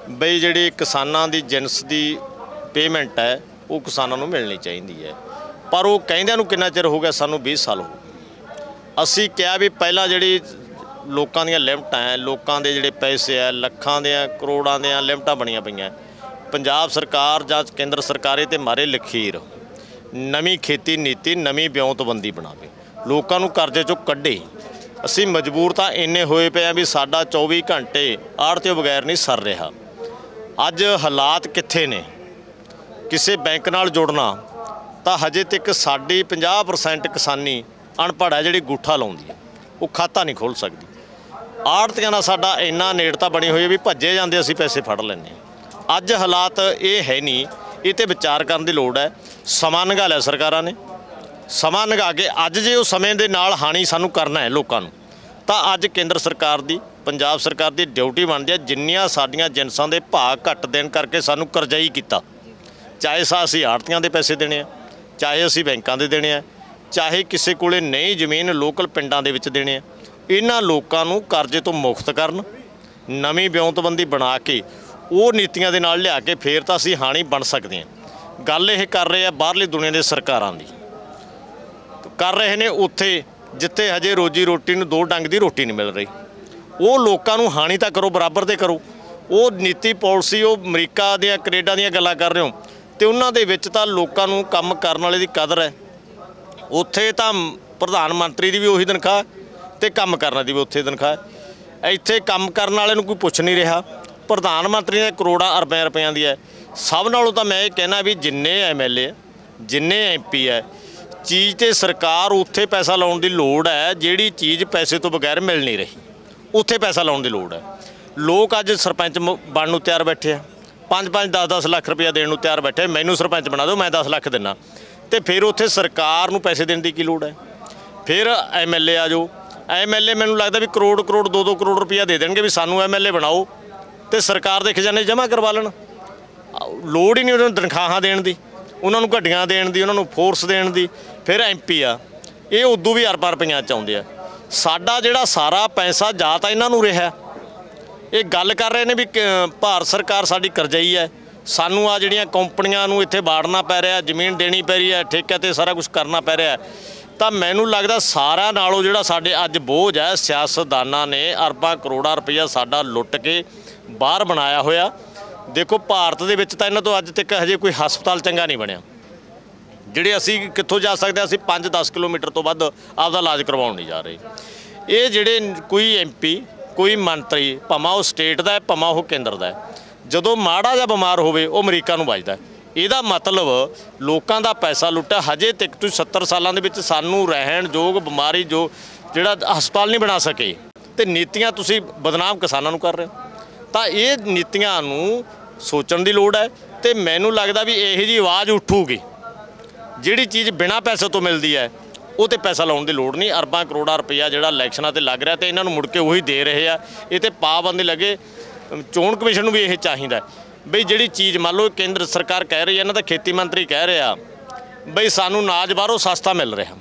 ਬਈ ਜਿਹੜੀ ਕਿਸਾਨਾਂ ਦੀ ਜਿਨਸ ਦੀ ਪੇਮੈਂਟ ਹੈ ਉਹ ਕਿਸਾਨਾਂ ਨੂੰ ਮਿਲਣੀ ਚਾਹੀਦੀ ਹੈ। ਪਰ ਉਹ ਕਹਿੰਦਿਆਂ ਨੂੰ ਕਿੰਨਾ ਚਿਰ ਹੋ ਗਿਆ, ਸਾਨੂੰ ਵੀਹ ਸਾਲ ਹੋ ਗਏ। ਅਸੀਂ ਕਿਹਾ ਵੀ ਪਹਿਲਾਂ ਜਿਹੜੀ ਲੋਕਾਂ ਦੀਆਂ ਲਿਮਟਾਂ ਹੈ, ਲੋਕਾਂ ਦੇ ਜਿਹੜੇ ਪੈਸੇ ਹੈ, ਲੱਖਾਂ ਦੀਆਂ ਕਰੋੜਾਂ ਦੀਆਂ ਲਿਮਟਾਂ ਬਣੀਆਂ ਪਈਆਂ। ਪੰਜਾਬ ਸਰਕਾਰ ਜਾਂ ਕੇਂਦਰ ਸਰਕਾਰੇ ਤੇ ਮਾਰੇ ਲਖੀਰ, ਨਵੀਂ ਖੇਤੀ ਨੀਤੀ, ਨਵੀਂ ਵਿਉਂਤਬੰਦੀ ਬਣਾਵੇ, ਲੋਕਾਂ ਨੂੰ ਕਰਜ਼ੇ ਚੋਂ ਕੱਢੇ। ਅਸੀਂ ਮਜਬੂਰ ਤਾਂ ਇੰਨੇ ਹੋਏ ਪਏ ਆ ਵੀ ਸਾਡਾ ਚੌਵੀ ਘੰਟੇ ਆੜ੍ਹਤੀਓਂ ਬਗੈਰ ਨਹੀਂ ਸਰ ਰਿਹਾ। ਅੱਜ ਹਾਲਾਤ ਕਿੱਥੇ ਨੇ? ਕਿਸੇ ਬੈਂਕ ਨਾਲ ਜੁੜਨਾ ਤਾਂ ਹਜੇ ਤੱਕ ਸਾਡੀ ਪੰਜਾਹ ਪਰਸੈਂਟ ਕਿਸਾਨੀ ਅਨਪੜ੍ਹ ਹੈ, ਜਿਹੜੀ ਗੂਠਾ ਲਾਉਂਦੀ ਹੈ, ਉਹ ਖਾਤਾ ਨਹੀਂ ਖੋਲ੍ਹ ਸਕਦੀ। ਆੜ੍ਹਤੀਆਂ ਨਾਲ ਸਾਡਾ ਇੰਨਾ ਨੇੜਤਾ ਬਣੀ ਹੋਈ ਹੈ ਵੀ ਭੱਜੇ ਜਾਂਦੇ, ਅਸੀਂ ਪੈਸੇ ਫੜ ਲੈਂਦੇ ਹਾਂ। ਅੱਜ ਹਾਲਾਤ ਇਹ ਹੈ ਨਹੀਂ, ਇਹ 'ਤੇ ਵਿਚਾਰ ਕਰਨ ਦੀ ਲੋੜ ਹੈ। ਸਮਾਂ ਨਿਘਾ ਲਿਆ ਸਰਕਾਰਾਂ ਨੇ, ਸਮਾਂ ਨਿਘਾ ਕੇ ਅੱਜ ਜੇ ਉਹ ਸਮੇਂ ਦੇ ਨਾਲ ਹਾਣੀ ਸਾਨੂੰ ਕਰਨਾ ਹੈ ਲੋਕਾਂ ਨੂੰ, ਤਾਂ ਅੱਜ ਕੇਂਦਰ ਸਰਕਾਰ ਦੀ, ਪੰਜਾਬ ਸਰਕਾਰ ਦੀ ਡਿਊਟੀ ਬਣਦੀ ਹੈ। ਜਿੰਨੀਆਂ ਸਾਡੀਆਂ ਜਿਨਸਾਂ ਦੇ ਭਾਅ ਘੱਟ ਦੇਣ ਕਰਕੇ ਸਾਨੂੰ ਕਰਜ਼ਾਈ ਕੀਤਾ, ਚਾਹੇ ਸਾ ਅਸੀਂ ਆੜ੍ਹਤੀਆਂ ਦੇ ਪੈਸੇ ਦੇਣੇ ਆ, ਚਾਹੇ ਅਸੀਂ ਬੈਂਕਾਂ ਦੇ ਦੇਣੇ ਆ, ਚਾਹੇ ਕਿਸੇ ਕੋਲੇ ਨਹੀਂ ਜ਼ਮੀਨ ਲੋਕਲ ਪਿੰਡਾਂ ਦੇ ਵਿੱਚ ਦੇਣੇ ਆ, ਇਹਨਾਂ ਲੋਕਾਂ ਨੂੰ ਕਰਜ਼ੇ ਤੋਂ ਮੁਕਤ ਕਰਨ, ਨਵੀਂ ਵਿਉਂਤਬੰਦੀ ਬਣਾ ਕੇ ਉਹ ਨੀਤੀਆਂ ਦੇ ਨਾਲ ਲਿਆ ਕੇ ਫੇਰ ਤਾਂ ਅਸੀਂ ਹਾਣੀ ਬਣ ਸਕਦੇ ਹਾਂ। ਗੱਲ ਇਹ ਕਰ ਰਹੇ ਆ ਬਾਹਰਲੀ ਦੁਨੀਆ ਦੇ ਸਰਕਾਰਾਂ ਦੀ, ਕਰ ਰਹੇ ਨੇ ਉੱਥੇ ਜਿੱਥੇ ਹਜੇ ਰੋਜੀ ਰੋਟੀ ਨੂੰ ਦੋ ਡੰਗ ਦੀ ਰੋਟੀ ਨਹੀਂ ਮਿਲ ਰਹੀ। ਉਹ ਲੋਕਾਂ ਨੂੰ ਹਾਣੀ ਤਾਂ ਕਰੋ, ਬਰਾਬਰ ਤੇ ਕਰੋ। ਉਹ ਨੀਤੀ ਪਾਲਿਸੀ ਉਹ ਅਮਰੀਕਾ ਦੀਆਂ ਕੈਨੇਡਾ ਦੀਆਂ ਗੱਲਾਂ ਕਰ ਰਹੇ ਹੋ, ਤੇ ਉਹਨਾਂ ਦੇ ਵਿੱਚ ਤਾਂ ਲੋਕਾਂ ਨੂੰ ਕੰਮ ਕਰਨ ਵਾਲੇ ਦੀ ਕਦਰ ਹੈ। ਉੱਥੇ ਤਾਂ ਪ੍ਰਧਾਨ ਮੰਤਰੀ ਦੀ ਵੀ ਉਹੀ ਤਨਖਾਹ ਤੇ ਕੰਮ ਕਰਨ ਦੀ ਵੀ ਉੱਥੇ ਤਨਖਾਹ। ਇੱਥੇ ਕੰਮ ਕਰਨ ਵਾਲੇ ਨੂੰ ਕੋਈ ਪੁੱਛ ਨਹੀਂ ਰਿਹਾ। ਪ੍ਰਧਾਨ ਮੰਤਰੀ ਦੇ ਕਰੋੜਾਂ ਅਰਬਾਂ ਰੁਪਈਆਂ ਦੀ ਹੈ। ਸਭ ਨਾਲੋਂ ਤਾਂ ਮੈਂ ਇਹ ਕਹਿਣਾ ਵੀ ਜਿੰਨੇ ਐਮ ਐਲ ਏ, ਜਿੰਨੇ ਐਮ ਪੀ ਹੈ, ਚੀਜ਼ 'ਤੇ ਸਰਕਾਰ ਉੱਥੇ ਪੈਸਾ ਲਾਉਣ ਦੀ ਲੋੜ ਹੈ ਜਿਹੜੀ ਚੀਜ਼ ਪੈਸੇ ਤੋਂ ਬਗੈਰ ਮਿਲ ਨਹੀਂ ਰਹੀ, ਉੱਥੇ ਪੈਸਾ ਲਾਉਣ ਦੀ ਲੋੜ ਹੈ। ਲੋਕ ਅੱਜ ਸਰਪੰਚ ਬਣਨ ਨੂੰ ਤਿਆਰ ਬੈਠੇ ਆ, ਪੰਜ ਪੰਜ ਦਸ ਦਸ ਲੱਖ ਰੁਪਇਆ ਦੇਣ ਨੂੰ ਤਿਆਰ ਬੈਠੇ। ਮੈਨੂੰ ਸਰਪੰਚ ਬਣਾ ਦਿਓ, ਮੈਂ ਦਸ ਲੱਖ ਦਿੰਦਾ, ਅਤੇ ਫਿਰ ਉੱਥੇ ਸਰਕਾਰ ਨੂੰ ਪੈਸੇ ਦੇਣ ਦੀ ਕੀ ਲੋੜ ਹੈ? ਫਿਰ ਐਮ ਐਲ ਏ ਆ ਜੋ ਐਮ ਐਲ ਏ ਮੈਨੂੰ ਲੱਗਦਾ ਵੀ ਕਰੋੜ ਕਰੋੜ ਦੋ ਦੋ ਕਰੋੜ ਰੁਪਇਆ ਦੇ ਦੇਣਗੇ ਵੀ ਸਾਨੂੰ ਐਮ ਐਲ ਏ ਬਣਾਓ, ਅਤੇ ਸਰਕਾਰ ਦੇ ਖਜ਼ਾਨੇ ਜਮ੍ਹਾਂ ਕਰਵਾ ਲੈਣ। ਲੋੜ ਹੀ ਨਹੀਂ ਉਹਨਾਂ ਨੂੰ ਤਨਖਾਹਾਂ ਦੇਣ ਦੀ, ਉਹਨਾਂ ਨੂੰ ਗੱਡੀਆਂ ਦੇਣ ਦੀ, ਉਹਨਾਂ ਨੂੰ ਫੋਰਸ ਦੇਣ ਦੀ। ਫਿਰ ਐਮ ਪੀ ਆ, ਇਹ ਉਦੋਂ ਵੀ ਅਰਬਾਂ ਰੁਪਈਆਂ ਚਾਹੁੰਦੇ ਆ। ਸਾਡਾ ਜਿਹੜਾ ਸਾਰਾ ਪੈਸਾ ਜਾ ਤਾਂ ਇਹਨਾਂ ਨੂੰ ਰਿਹਾ। ਇਹ ਗੱਲ ਕਰ ਰਹੇ ਨੇ ਵੀ ਭਾਰਤ ਸਰਕਾਰ ਸਾਡੀ ਕਰਜ਼ਾਈ ਹੈ, ਸਾਨੂੰ ਆ ਜਿਹੜੀਆਂ ਕੰਪਨੀਆਂ ਨੂੰ ਇੱਥੇ ਬਾੜਨਾ ਪੈ ਰਿਹਾ, ਜ਼ਮੀਨ ਦੇਣੀ ਪੈ ਰਹੀ ਹੈ, ਠੇਕੇ 'ਤੇ ਸਾਰਾ ਕੁਝ ਕਰਨਾ ਪੈ ਰਿਹਾ। ਤਾਂ ਮੈਨੂੰ ਲੱਗਦਾ ਸਾਰਿਆਂ ਨਾਲੋਂ ਜਿਹੜਾ ਸਾਡੇ ਅੱਜ ਬੋਝ ਹੈ, ਸਿਆਸਤਦਾਨਾਂ ਨੇ ਅਰਬਾਂ ਕਰੋੜਾਂ ਰੁਪਈਆ ਸਾਡਾ ਲੁੱਟ ਕੇ ਬਾਹਰ ਬਣਾਇਆ ਹੋਇਆ। ਦੇਖੋ ਭਾਰਤ ਦੇ ਵਿੱਚ ਤਾਂ ਇਹਨਾਂ ਤੋਂ ਅੱਜ ਤੱਕ ਹਜੇ ਕੋਈ ਹਸਪਤਾਲ ਚੰਗਾ ਨਹੀਂ ਬਣਿਆ। ਜਿਹੜੇ ਅਸੀਂ ਕਿੱਥੋਂ ਜਾ ਸਕਦੇ, ਅਸੀਂ ਪੰਜ ਦਸ ਕਿਲੋਮੀਟਰ ਤੋਂ ਵੱਧ ਆਪਦਾ ਇਲਾਜ ਕਰਵਾਉਣ ਨਹੀਂ ਜਾ ਰਹੇ। ਇਹ ਜਿਹੜੇ ਕੋਈ ਐਮ ਪੀ, ਕੋਈ ਮੰਤਰੀ, ਭਾਵੇਂ ਉਹ ਸਟੇਟ ਦਾ ਹੈ, ਭਾਵੇਂ ਉਹ ਕੇਂਦਰ ਦਾ ਹੈ, ਜਦੋਂ ਮਾੜਾ ਜਿਹਾ ਬਿਮਾਰ ਹੋਵੇ ਉਹ ਅਮਰੀਕਾ ਨੂੰ ਵੱਜਦਾ। ਇਹਦਾ ਮਤਲਬ ਲੋਕਾਂ ਦਾ ਪੈਸਾ ਲੁੱਟਿਆ। ਹਜੇ ਤੱਕ ਤੁਸੀਂ ਸੱਤਰ ਸਾਲਾਂ ਦੇ ਵਿੱਚ ਸਾਨੂੰ ਰਹਿਣ ਯੋਗ, ਬਿਮਾਰੀ ਜੋ ਜਿਹੜਾ ਹਸਪਤਾਲ ਨਹੀਂ ਬਣਾ ਸਕੇ, ਅਤੇ ਨੀਤੀਆਂ ਤੁਸੀਂ ਬਦਨਾਮ ਕਿਸਾਨਾਂ ਨੂੰ ਕਰ ਰਹੇ ਹੋ। ਤਾਂ ਇਹ ਨੀਤੀਆਂ ਨੂੰ ਸੋਚਣ ਦੀ ਲੋੜ ਹੈ। ਅਤੇ ਮੈਨੂੰ ਲੱਗਦਾ ਵੀ ਇਹੋ ਜਿਹੀ ਆਵਾਜ਼ ਉੱਠੂਗੀ, ਜਿਹੜੀ ਚੀਜ਼ ਬਿਨਾਂ ਪੈਸੇ ਤੋਂ ਮਿਲਦੀ ਹੈ ਉਹ 'ਤੇ ਪੈਸਾ ਲਾਉਣ ਦੀ ਲੋੜ ਨਹੀਂ। ਅਰਬਾਂ ਕਰੋੜਾਂ ਰੁਪਈਆ ਜਿਹੜਾ ਇਲੈਕਸ਼ਨਾਂ 'ਤੇ ਲੱਗ ਰਿਹਾ, ਅਤੇ ਇਹਨਾਂ ਨੂੰ ਮੁੜ ਕੇ ਉਹੀ ਦੇ ਰਹੇ ਆ। ਇਹ 'ਤੇ ਪਾਬੰਦੀ ਲੱਗੇ। ਚੋਣ ਕਮਿਸ਼ਨ ਨੂੰ ਵੀ ਇਹ ਚਾਹੀਦਾ ਬਈ ਜਿਹੜੀ ਚੀਜ਼ ਮੰਨ ਲਓ ਕੇਂਦਰ ਸਰਕਾਰ ਕਹਿ ਰਹੀ ਹੈ, ਇਹਨਾਂ ਦਾ ਖੇਤੀ ਮੰਤਰੀ ਕਹਿ ਰਿਹਾ ਬਈ ਸਾਨੂੰ ਅਨਾਜ ਬਾਹਰੋਂ ਸਸਤਾ ਮਿਲ ਰਿਹਾ,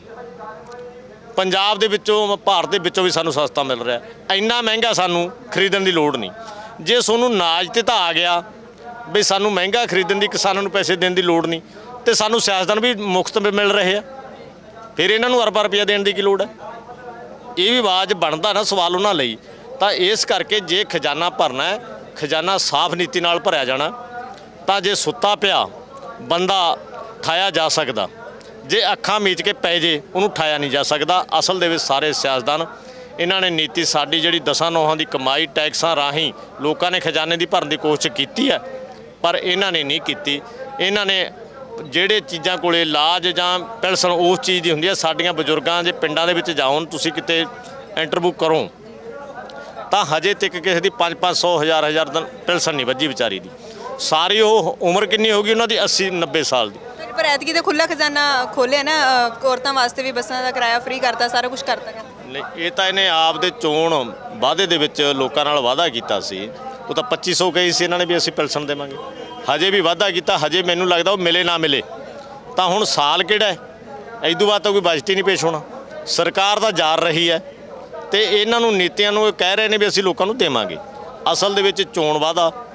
ਪੰਜਾਬ ਦੇ ਵਿੱਚੋਂ, ਭਾਰਤ ਦੇ ਵਿੱਚੋਂ ਵੀ ਸਾਨੂੰ ਸਸਤਾ ਮਿਲ ਰਿਹਾ। ਇੰਨਾ ਮਹਿੰਗਾ ਸਾਨੂੰ ਖਰੀਦਣ ਦੀ ਲੋੜ ਨਹੀਂ। ਜੇ ਤੁਹਾਨੂੰ ਅਨਾਜ 'ਤੇ ਤਾਂ ਆ ਗਿਆ ਬਈ ਸਾਨੂੰ ਮਹਿੰਗਾ ਖਰੀਦਣ ਦੀ, ਕਿਸਾਨਾਂ ਨੂੰ ਪੈਸੇ ਦੇਣ ਦੀ ਲੋੜ ਨਹੀਂ, ਅਤੇ ਸਾਨੂੰ ਸਿਆਸਤਦਾਨ ਵੀ ਮੁਫਤ ਮਿਲ ਰਹੇ ਆ, ਫਿਰ ਇਹਨਾਂ ਨੂੰ ਅਰਬਾਂ ਰੁਪਈਆ ਦੇਣ ਦੀ ਕੀ ਲੋੜ ਹੈ? ਇਹ ਵੀ ਆਵਾਜ਼ ਬਣਦਾ ਨਾ ਸਵਾਲ ਉਹਨਾਂ ਲਈ। ਤਾਂ ਇਸ ਕਰਕੇ ਜੇ ਖਜ਼ਾਨਾ ਭਰਨਾ ਹੈ, ਖਜ਼ਾਨਾ ਸਾਫ਼ ਨੀਤੀ ਨਾਲ ਭਰਿਆ ਜਾਣਾ, ਤਾਂ ਜੇ ਸੁੱਤਾ ਪਿਆ ਬੰਦਾ ਠਾਇਆ ਜਾ ਸਕਦਾ, ਜੇ ਅੱਖਾਂ ਮੀਚ ਕੇ ਪੈ ਜੇ ਉਹਨੂੰ ਠਾਇਆ ਨਹੀਂ ਜਾ ਸਕਦਾ। ਅਸਲ ਦੇ ਵਿੱਚ ਸਾਰੇ ਸਿਆਸਤਦਾਨ, ਇਹਨਾਂ ਨੇ ਨੀਤੀ ਸਾਡੀ ਜਿਹੜੀ ਦਸਾਂ ਨੌਹਾਂ ਦੀ ਕਮਾਈ ਟੈਕਸਾਂ ਰਾਹੀਂ ਲੋਕਾਂ ਨੇ ਖਜ਼ਾਨੇ ਦੀ ਭਰਨ ਦੀ ਕੋਸ਼ਿਸ਼ ਕੀਤੀ ਹੈ, ਪਰ ਇਹਨਾਂ ਨੇ ਨਹੀਂ ਕੀਤੀ। ਇਹਨਾਂ ਨੇ ਜਿਹੜੇ ਚੀਜ਼ਾਂ ਕੋਲੇ ਇਲਾਜ ਜਾਂ ਪੈਨਸ਼ਨ ਉਸ ਚੀਜ਼ ਦੀ ਹੁੰਦੀ ਹੈ। ਸਾਡੀਆਂ ਬਜ਼ੁਰਗਾਂ ਜੇ ਪਿੰਡਾਂ ਦੇ ਵਿੱਚ ਜਾਓ, ਤੁਸੀਂ ਕਿਤੇ ਇੰਟਰਵਿਊ ਕਰੋ ਤਾਂ ਹਜੇ ਤੱਕ ਕਿਸੇ ਦੀ ਪੰਜ ਪੰਜ ਸੌ ਹਜ਼ਾਰ ਹਜ਼ਾਰ ਦਿਨ ਪੈਨਸ਼ਨ ਨਹੀਂ ਵੱਜੀ ਵਿਚਾਰੀ ਦੀ। ਸਾਰੀ ਉਹ ਉਮਰ ਕਿੰਨੀ ਹੋ ਗਈ ਉਹਨਾਂ ਦੀ? ਅੱਸੀ ਨੱਬੇ ਸਾਲ ਦੀ। ਪਰ ਐਤਕੀ ਤਾਂ ਖੁੱਲ੍ਹਾ ਖਜ਼ਾਨਾ ਖੋਲ੍ਹਿਆ ਨਾ, ਔਰਤਾਂ ਵਾਸਤੇ ਵੀ ਬੱਸਾਂ ਦਾ ਕਿਰਾਇਆ ਫ੍ਰੀ ਕਰਤਾ, ਸਾਰਾ ਕੁਝ ਕਰਤਾ। ਨਹੀਂ, ਇਹ ਤਾਂ ਇਹਨੇ ਆਪ ਦੇ ਚੋਣ ਵਾਅਦੇ ਦੇ ਵਿੱਚ ਲੋਕਾਂ ਨਾਲ ਵਾਅਦਾ ਕੀਤਾ ਸੀ। ਉਹ ਤਾਂ ਪੱਚੀ ਸੌ ਕਹੀ ਸੀ ਇਹਨਾਂ ਨੇ ਵੀ ਅਸੀਂ ਪੈਨਸ਼ਨ ਦੇਵਾਂਗੇ। ਹਜੇ ਵੀ ਵਾਅਦਾ ਕੀਤਾ, ਹਜੇ ਮੈਨੂੰ ਲੱਗਦਾ ਉਹ ਮਿਲੇ ਨਾ ਮਿਲੇ। ਤਾਂ ਹੁਣ ਸਾਲ ਕਿਹੜਾ ਹੈ? ਇਸ ਤੋਂ ਬਾਅਦ ਤਾਂ ਕੋਈ ਬਜਟ ਹੀ ਨਹੀਂ ਪੇਸ਼ ਹੋਣਾ। ਸਰਕਾਰ ਤਾਂ ਜਾਰ ਰਹੀ ਹੈ, ਅਤੇ ਇਹਨਾਂ ਨੂੰ ਨੀਤੀਆਂ ਨੂੰ ਕਹਿ ਰਹੇ ਨੇ ਵੀ ਅਸੀਂ ਲੋਕਾਂ ਨੂੰ ਦੇਵਾਂਗੇ। ਅਸਲ ਦੇ ਵਿੱਚ ਚੋਣ ਵਾਅਦਾ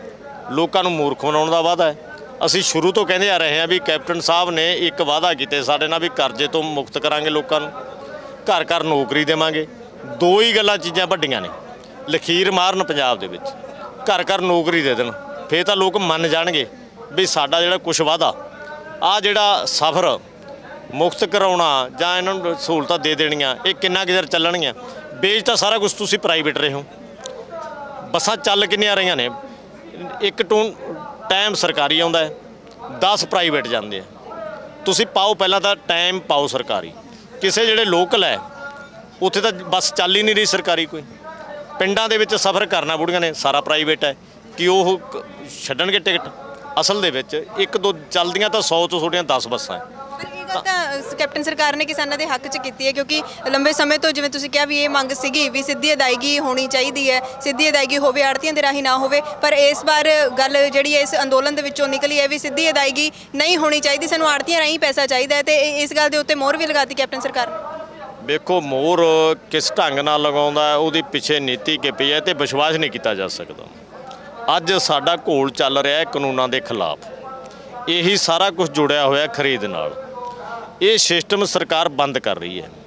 ਲੋਕਾਂ ਨੂੰ ਮੂਰਖ ਬਣਾਉਣ ਦਾ ਵਾਅਦਾ ਹੈ। ਅਸੀਂ ਸ਼ੁਰੂ ਤੋਂ ਕਹਿੰਦੇ ਆ ਰਹੇ ਹਾਂ ਵੀ ਕੈਪਟਨ ਸਾਹਿਬ ਨੇ ਇੱਕ ਵਾਅਦਾ ਕੀਤੇ ਸਾਡੇ ਨਾਲ ਵੀ ਕਰਜ਼ੇ ਤੋਂ ਮੁਕਤ ਕਰਾਂਗੇ ਲੋਕਾਂ ਨੂੰ, ਘਰ ਘਰ ਨੌਕਰੀ ਦੇਵਾਂਗੇ। ਦੋ ਹੀ ਗੱਲਾਂ ਚੀਜ਼ਾਂ ਵੱਡੀਆਂ ਨੇ, ਲਖੀਰ ਮਾਰਨ ਪੰਜਾਬ ਦੇ ਵਿੱਚ, ਘਰ ਘਰ ਨੌਕਰੀ ਦੇ ਦੇਣ, ਫਿਰ ਤਾਂ ਲੋਕ ਮੰਨ ਜਾਣਗੇ ਵੀ ਸਾਡਾ ਜਿਹੜਾ ਕੁਛ ਵਾਅਦਾ ਆ ਜਿਹੜਾ ਸਫ਼ਰ ਮੁਕਤ ਕਰਾਉਣਾ ਜਾਂ ਇਹਨਾਂ ਨੂੰ ਸਹੂਲਤਾਂ ਦੇ ਦੇਣੀਆਂ ਇਹ ਕਿੰਨਾ ਕੁ ਚਿਰ ਚੱਲਣਗੀਆਂ। ਵੇਚ ਤਾਂ ਸਾਰਾ ਕੁਛ ਤੁਸੀਂ ਪ੍ਰਾਈਵੇਟ ਰਹੇ ਹੋ। ਬੱਸਾਂ ਚੱਲ ਕਿੰਨੀਆਂ ਰਹੀਆਂ ਨੇ, ਇੱਕ ਟੂ ਟਾਈਮ ਸਰਕਾਰੀ ਆਉਂਦਾ ਹੈ, ਦਸ ਪ੍ਰਾਈਵੇਟ ਜਾਂਦੇ ਆ। ਤੁਸੀਂ ਪਾਓ ਪਹਿਲਾਂ ਤਾਂ ਟਾਈਮ ਪਾਓ ਸਰਕਾਰੀ। ਕਿਸੇ ਜਿਹੜੇ ਲੋਕਲ ਹੈ ਉੱਥੇ ਤਾਂ ਬੱਸ ਚੱਲ ਹੀ ਨਹੀਂ ਰਹੀ ਸਰਕਾਰੀ ਕੋਈ। ਪਿੰਡਾਂ ਦੇ ਵਿੱਚ ਸਫ਼ਰ ਕਰਨਾ ਬੁੜੀਆਂ ਨੇ ਸਾਰਾ ਪ੍ਰਾਈਵੇਟ ਹੈ ਕਿ ਉਹ ਛੱਡਣਗੇ ਟਿਕਟ। ਅਸਲ ਦੇ ਵਿੱਚ ਇੱਕ ਦੋ ਚੱਲਦੀਆਂ ਤਾਂ ਸੌ ਤੋਂ ਛੋਟੀਆਂ ਦਸ ਬੱਸਾਂ ਹੈ। ਪਰ ਇਹ ਗੱਲ ਤਾਂ ਕੈਪਟਨ ਸਰਕਾਰ ਨੇ ਕਿਸਾਨਾਂ ਦੇ ਹੱਕ 'ਚ ਕੀਤੀ ਹੈ, ਕਿਉਂਕਿ ਲੰਬੇ ਸਮੇਂ ਤੋਂ ਜਿਵੇਂ ਤੁਸੀਂ ਕਿਹਾ ਵੀ ਇਹ ਮੰਗ ਸੀਗੀ ਵੀ ਸਿੱਧੀ ਅਦਾਇਗੀ ਹੋਣੀ ਚਾਹੀਦੀ ਹੈ, ਸਿੱਧੀ ਅਦਾਇਗੀ ਹੋਵੇ, ਆੜ੍ਹਤੀਆਂ ਦੇ ਰਾਹੀਂ ਨਾ ਹੋਵੇ। ਪਰ ਇਸ ਵਾਰ ਗੱਲ ਜਿਹੜੀ ਹੈ ਇਸ ਅੰਦੋਲਨ ਦੇ ਵਿੱਚੋਂ ਨਿਕਲੀ ਹੈ ਵੀ ਸਿੱਧੀ ਅਦਾਇਗੀ ਨਹੀਂ ਹੋਣੀ ਚਾਹੀਦੀ, ਸਾਨੂੰ ਆੜ੍ਹਤੀਆਂ ਰਾਹੀਂ ਪੈਸਾ ਚਾਹੀਦਾ ਹੈ, ਤੇ ਇਸ ਗੱਲ ਦੇ ਉੱਤੇ ਮੋਹਰ ਵੀ ਲਗਾਤੀ ਕੈਪਟਨ ਸਰਕਾਰ ਨੇ। ਵੇਖੋ ਮੋਹਰ ਕਿਸ ਢੰਗ ਨਾਲ ਲਗਾਉਂਦਾ ਉਹਦੀ ਪਿੱਛੇ ਨੀਤੀ ਕੀ ਪਈ ਹੈ ਤੇ ਵਿਸ਼ਵਾਸ ਨਹੀਂ ਕੀਤਾ ਜਾ ਸਕਦਾ। ਅੱਜ ਸਾਡਾ ਘੋਲ ਚੱਲ ਰਿਹਾ ਹੈ ਕਾਨੂੰਨਾਂ ਦੇ ਖਿਲਾਫ, ਇਹੀ ਸਾਰਾ ਕੁਝ ਜੁੜਿਆ ਹੋਇਆ ਖਰੀਦ ਨਾਲ। ਇਹ ਸਿਸਟਮ ਸਰਕਾਰ ਬੰਦ ਕਰ ਰਹੀ ਹੈ।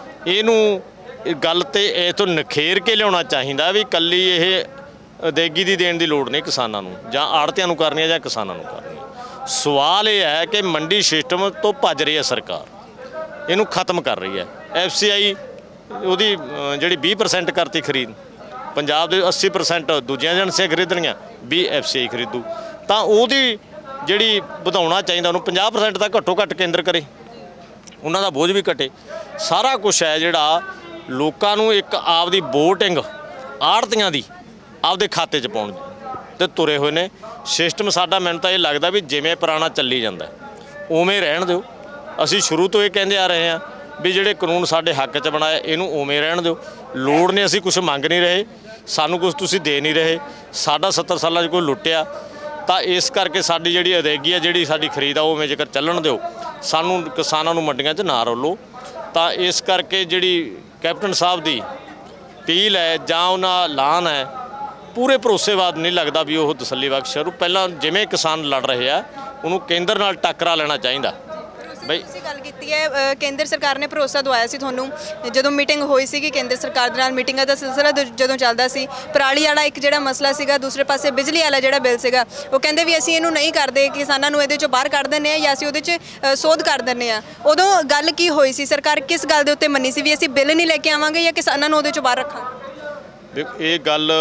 ਇਹਨੂੰ ਗੱਲ ਤੇ ਇਹ ਤੋਂ ਨਖੇਰ ਕੇ ਲਿਆਉਣਾ ਚਾਹੀਦਾ ਵੀ ਕੱਲੀ ਇਹ ਅਦਾਇਗੀ ਦੀ ਦੇਣ ਦੀ ਲੋੜ ਨਹੀਂ ਕਿਸਾਨਾਂ ਨੂੰ, ਜਾਂ ਆੜ੍ਹਤੀਆਂ ਨੂੰ ਕਰਨੀ ਹੈ ਜਾਂ ਕਿਸਾਨਾਂ ਨੂੰ ਕਰਨੀ ਹੈ। ਸਵਾਲ ਇਹ ਹੈ ਕਿ ਮੰਡੀ ਸਿਸਟਮ ਤੋਂ ਭੱਜ ਰਹੀ ਹੈ ਸਰਕਾਰ, ਇਹਨੂੰ ਖਤਮ ਕਰ ਰਹੀ ਹੈ। ਐਫ ਸੀ ਆਈ ਉਹਦੀ ਜਿਹੜੀ ਵੀਹ ਪਰਸੈਂਟ ਕਰਤੀ ਖਰੀਦ, ਪੰਜਾਬ ਦੇ ਅੱਸੀ ਪਰਸੈਂਟ ਦੂਜੀਆਂ ਏਜੰਸੀਆਂ ਖਰੀਦਣੀਆਂ, ਵੀਹ ਐਫ ਸੀ ਆਈ ਖਰੀਦੂ, ਤਾਂ ਉਹਦੀ ਜਿਹੜੀ ਵਧਾਉਣਾ ਚਾਹੀਦਾ ਉਹਨੂੰ ਪੰਜਾਹ ਪਰਸੈਂਟ ਤਾਂ ਘੱਟੋ ਘੱਟ ਕੇਂਦਰ ਕਰੇ, ਉਹਨਾਂ ਦਾ ਬੋਝ ਵੀ ਘਟੇ। ਸਾਰਾ ਕੁਛ ਹੈ ਜਿਹੜਾ ਲੋਕਾਂ ਨੂੰ ਇੱਕ ਆਪਦੀ ਵੋਟਿੰਗ ਆੜ੍ਹਤੀਆਂ ਦੀ ਆਪਦੇ ਖਾਤੇ 'ਚ ਪਾਉਣ ਤੇ ਤੁਰੇ ਹੋਏ ਨੇ। ਸਿਸਟਮ ਸਾਡਾ ਮੈਨੂੰ ਤਾਂ ਇਹ ਲੱਗਦਾ ਵੀ ਜਿਵੇਂ ਪੁਰਾਣਾ ਚੱਲੀ ਜਾਂਦਾ ਉਵੇਂ ਰਹਿਣ ਦਿਓ। ਅਸੀਂ ਸ਼ੁਰੂ ਤੋਂ ਇਹ ਕਹਿੰਦੇ ਆ ਰਹੇ ਹਾਂ ਵੀ ਜਿਹੜੇ ਕਾਨੂੰਨ ਸਾਡੇ ਹੱਕ 'ਚ ਬਣਾਏ ਇਹਨੂੰ ਉਵੇਂ ਰਹਿਣ ਦਿਓ। ਲੋੜ ਨਹੀਂ, ਅਸੀਂ ਕੁਛ ਮੰਗ ਨਹੀਂ ਰਹੇ, ਸਾਨੂੰ ਕੁਛ ਤੁਸੀਂ ਦੇ ਨਹੀਂ ਰਹੇ। ਸਾਡਾ ਸੱਤਰ ਸਾਲਾਂ 'ਚ ਕੋਈ ਲੁੱਟਿਆ ਤਾਂ ਇਸ ਕਰਕੇ ਸਾਡੀ ਜਿਹੜੀ ਅਦਾਇਗੀ ਹੈ, ਜਿਹੜੀ ਸਾਡੀ ਖਰੀਦ ਆ ਉਵੇਂ ਜੇਕਰ ਚੱਲਣ ਦਿਓ। ਸਾਨੂੰ ਕਿਸਾਨਾਂ ਨੂੰ ਮੰਡੀਆਂ 'ਚ ਨਾ ਰੋਲੋ। ਤਾਂ ਇਸ ਕਰਕੇ ਜਿਹੜੀ ਕੈਪਟਨ ਸਾਹਿਬ ਦੀ ਅਪੀਲ ਹੈ ਜਾਂ ਉਹਨਾਂ ਐਲਾਨ ਹੈ, ਪੂਰੇ ਭਰੋਸੇਵਾਦ ਨਹੀਂ ਲੱਗਦਾ ਵੀ ਉਹ ਤਸੱਲੀ ਬਖਸ਼ ਸ਼ੁਰੂ। ਪਹਿਲਾਂ ਜਿਵੇਂ ਕਿਸਾਨ ਲੜ ਰਹੇ ਆ ਉਹਨੂੰ ਕੇਂਦਰ ਨਾਲ ਟੱਕਰਾ ਲੈਣਾ ਚਾਹੀਦਾ। ਬਈ ਤੁਸੀਂ ਗੱਲ ਕੀਤੀ ਹੈ ਕੇਂਦਰ ਸਰਕਾਰ ਨੇ ਭਰੋਸਾ ਦਵਾਇਆ ਸੀ ਤੁਹਾਨੂੰ ਜਦੋਂ ਮੀਟਿੰਗ ਹੋਈ ਸੀਗੀ ਕੇਂਦਰ ਸਰਕਾਰ ਦੇ ਨਾਲ। ਮੀਟਿੰਗਾਂ ਦਾ ਸਿਲਸਿਲਾ ਜਦੋਂ ਚੱਲਦਾ ਸੀ, ਪਰਾਲੀ ਵਾਲਾ ਇੱਕ ਜਿਹੜਾ ਮਸਲਾ ਸੀਗਾ, ਦੂਸਰੇ ਪਾਸੇ ਬਿਜਲੀ ਵਾਲਾ ਜਿਹੜਾ ਬਿੱਲ ਸੀਗਾ, ਉਹ ਕਹਿੰਦੇ ਵੀ ਅਸੀਂ ਇਹਨੂੰ ਨਹੀਂ ਕਰਦੇ, ਕਿਸਾਨਾਂ ਨੂੰ ਇਹਦੇ 'ਚੋਂ ਬਾਹਰ ਕੱਢ ਦਿੰਦੇ ਆ ਜਾਂ ਅਸੀਂ ਉਹਦੇ 'ਚ ਸੋਧ ਕਰ ਦਿੰਦੇ ਆ। ਉਦੋਂ ਗੱਲ ਕੀ ਹੋਈ ਸੀ? ਸਰਕਾਰ ਕਿਸ ਗੱਲ ਦੇ ਉੱਤੇ ਮੰਨੀ ਸੀ ਵੀ ਅਸੀਂ ਬਿੱਲ ਨਹੀਂ ਲੈ ਕੇ ਆਵਾਂਗੇ ਜਾਂ ਕਿਸਾਨਾਂ ਨੂੰ ਉਹਦੇ 'ਚੋਂ ਬਾਹਰ ਰੱਖਾਂਗੇ? ਇਹ ਗੱਲ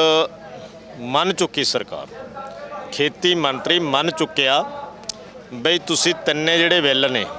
ਮੰਨ ਚੁੱਕੀ ਸਰਕਾਰ, ਖੇਤੀ ਮੰਤਰੀ ਮੰਨ ਚੁੱਕਿਆ ਬਈ ਤੁਸੀਂ ਤਿੰਨੇ ਜਿਹੜੇ ਬਿੱਲ ਨੇ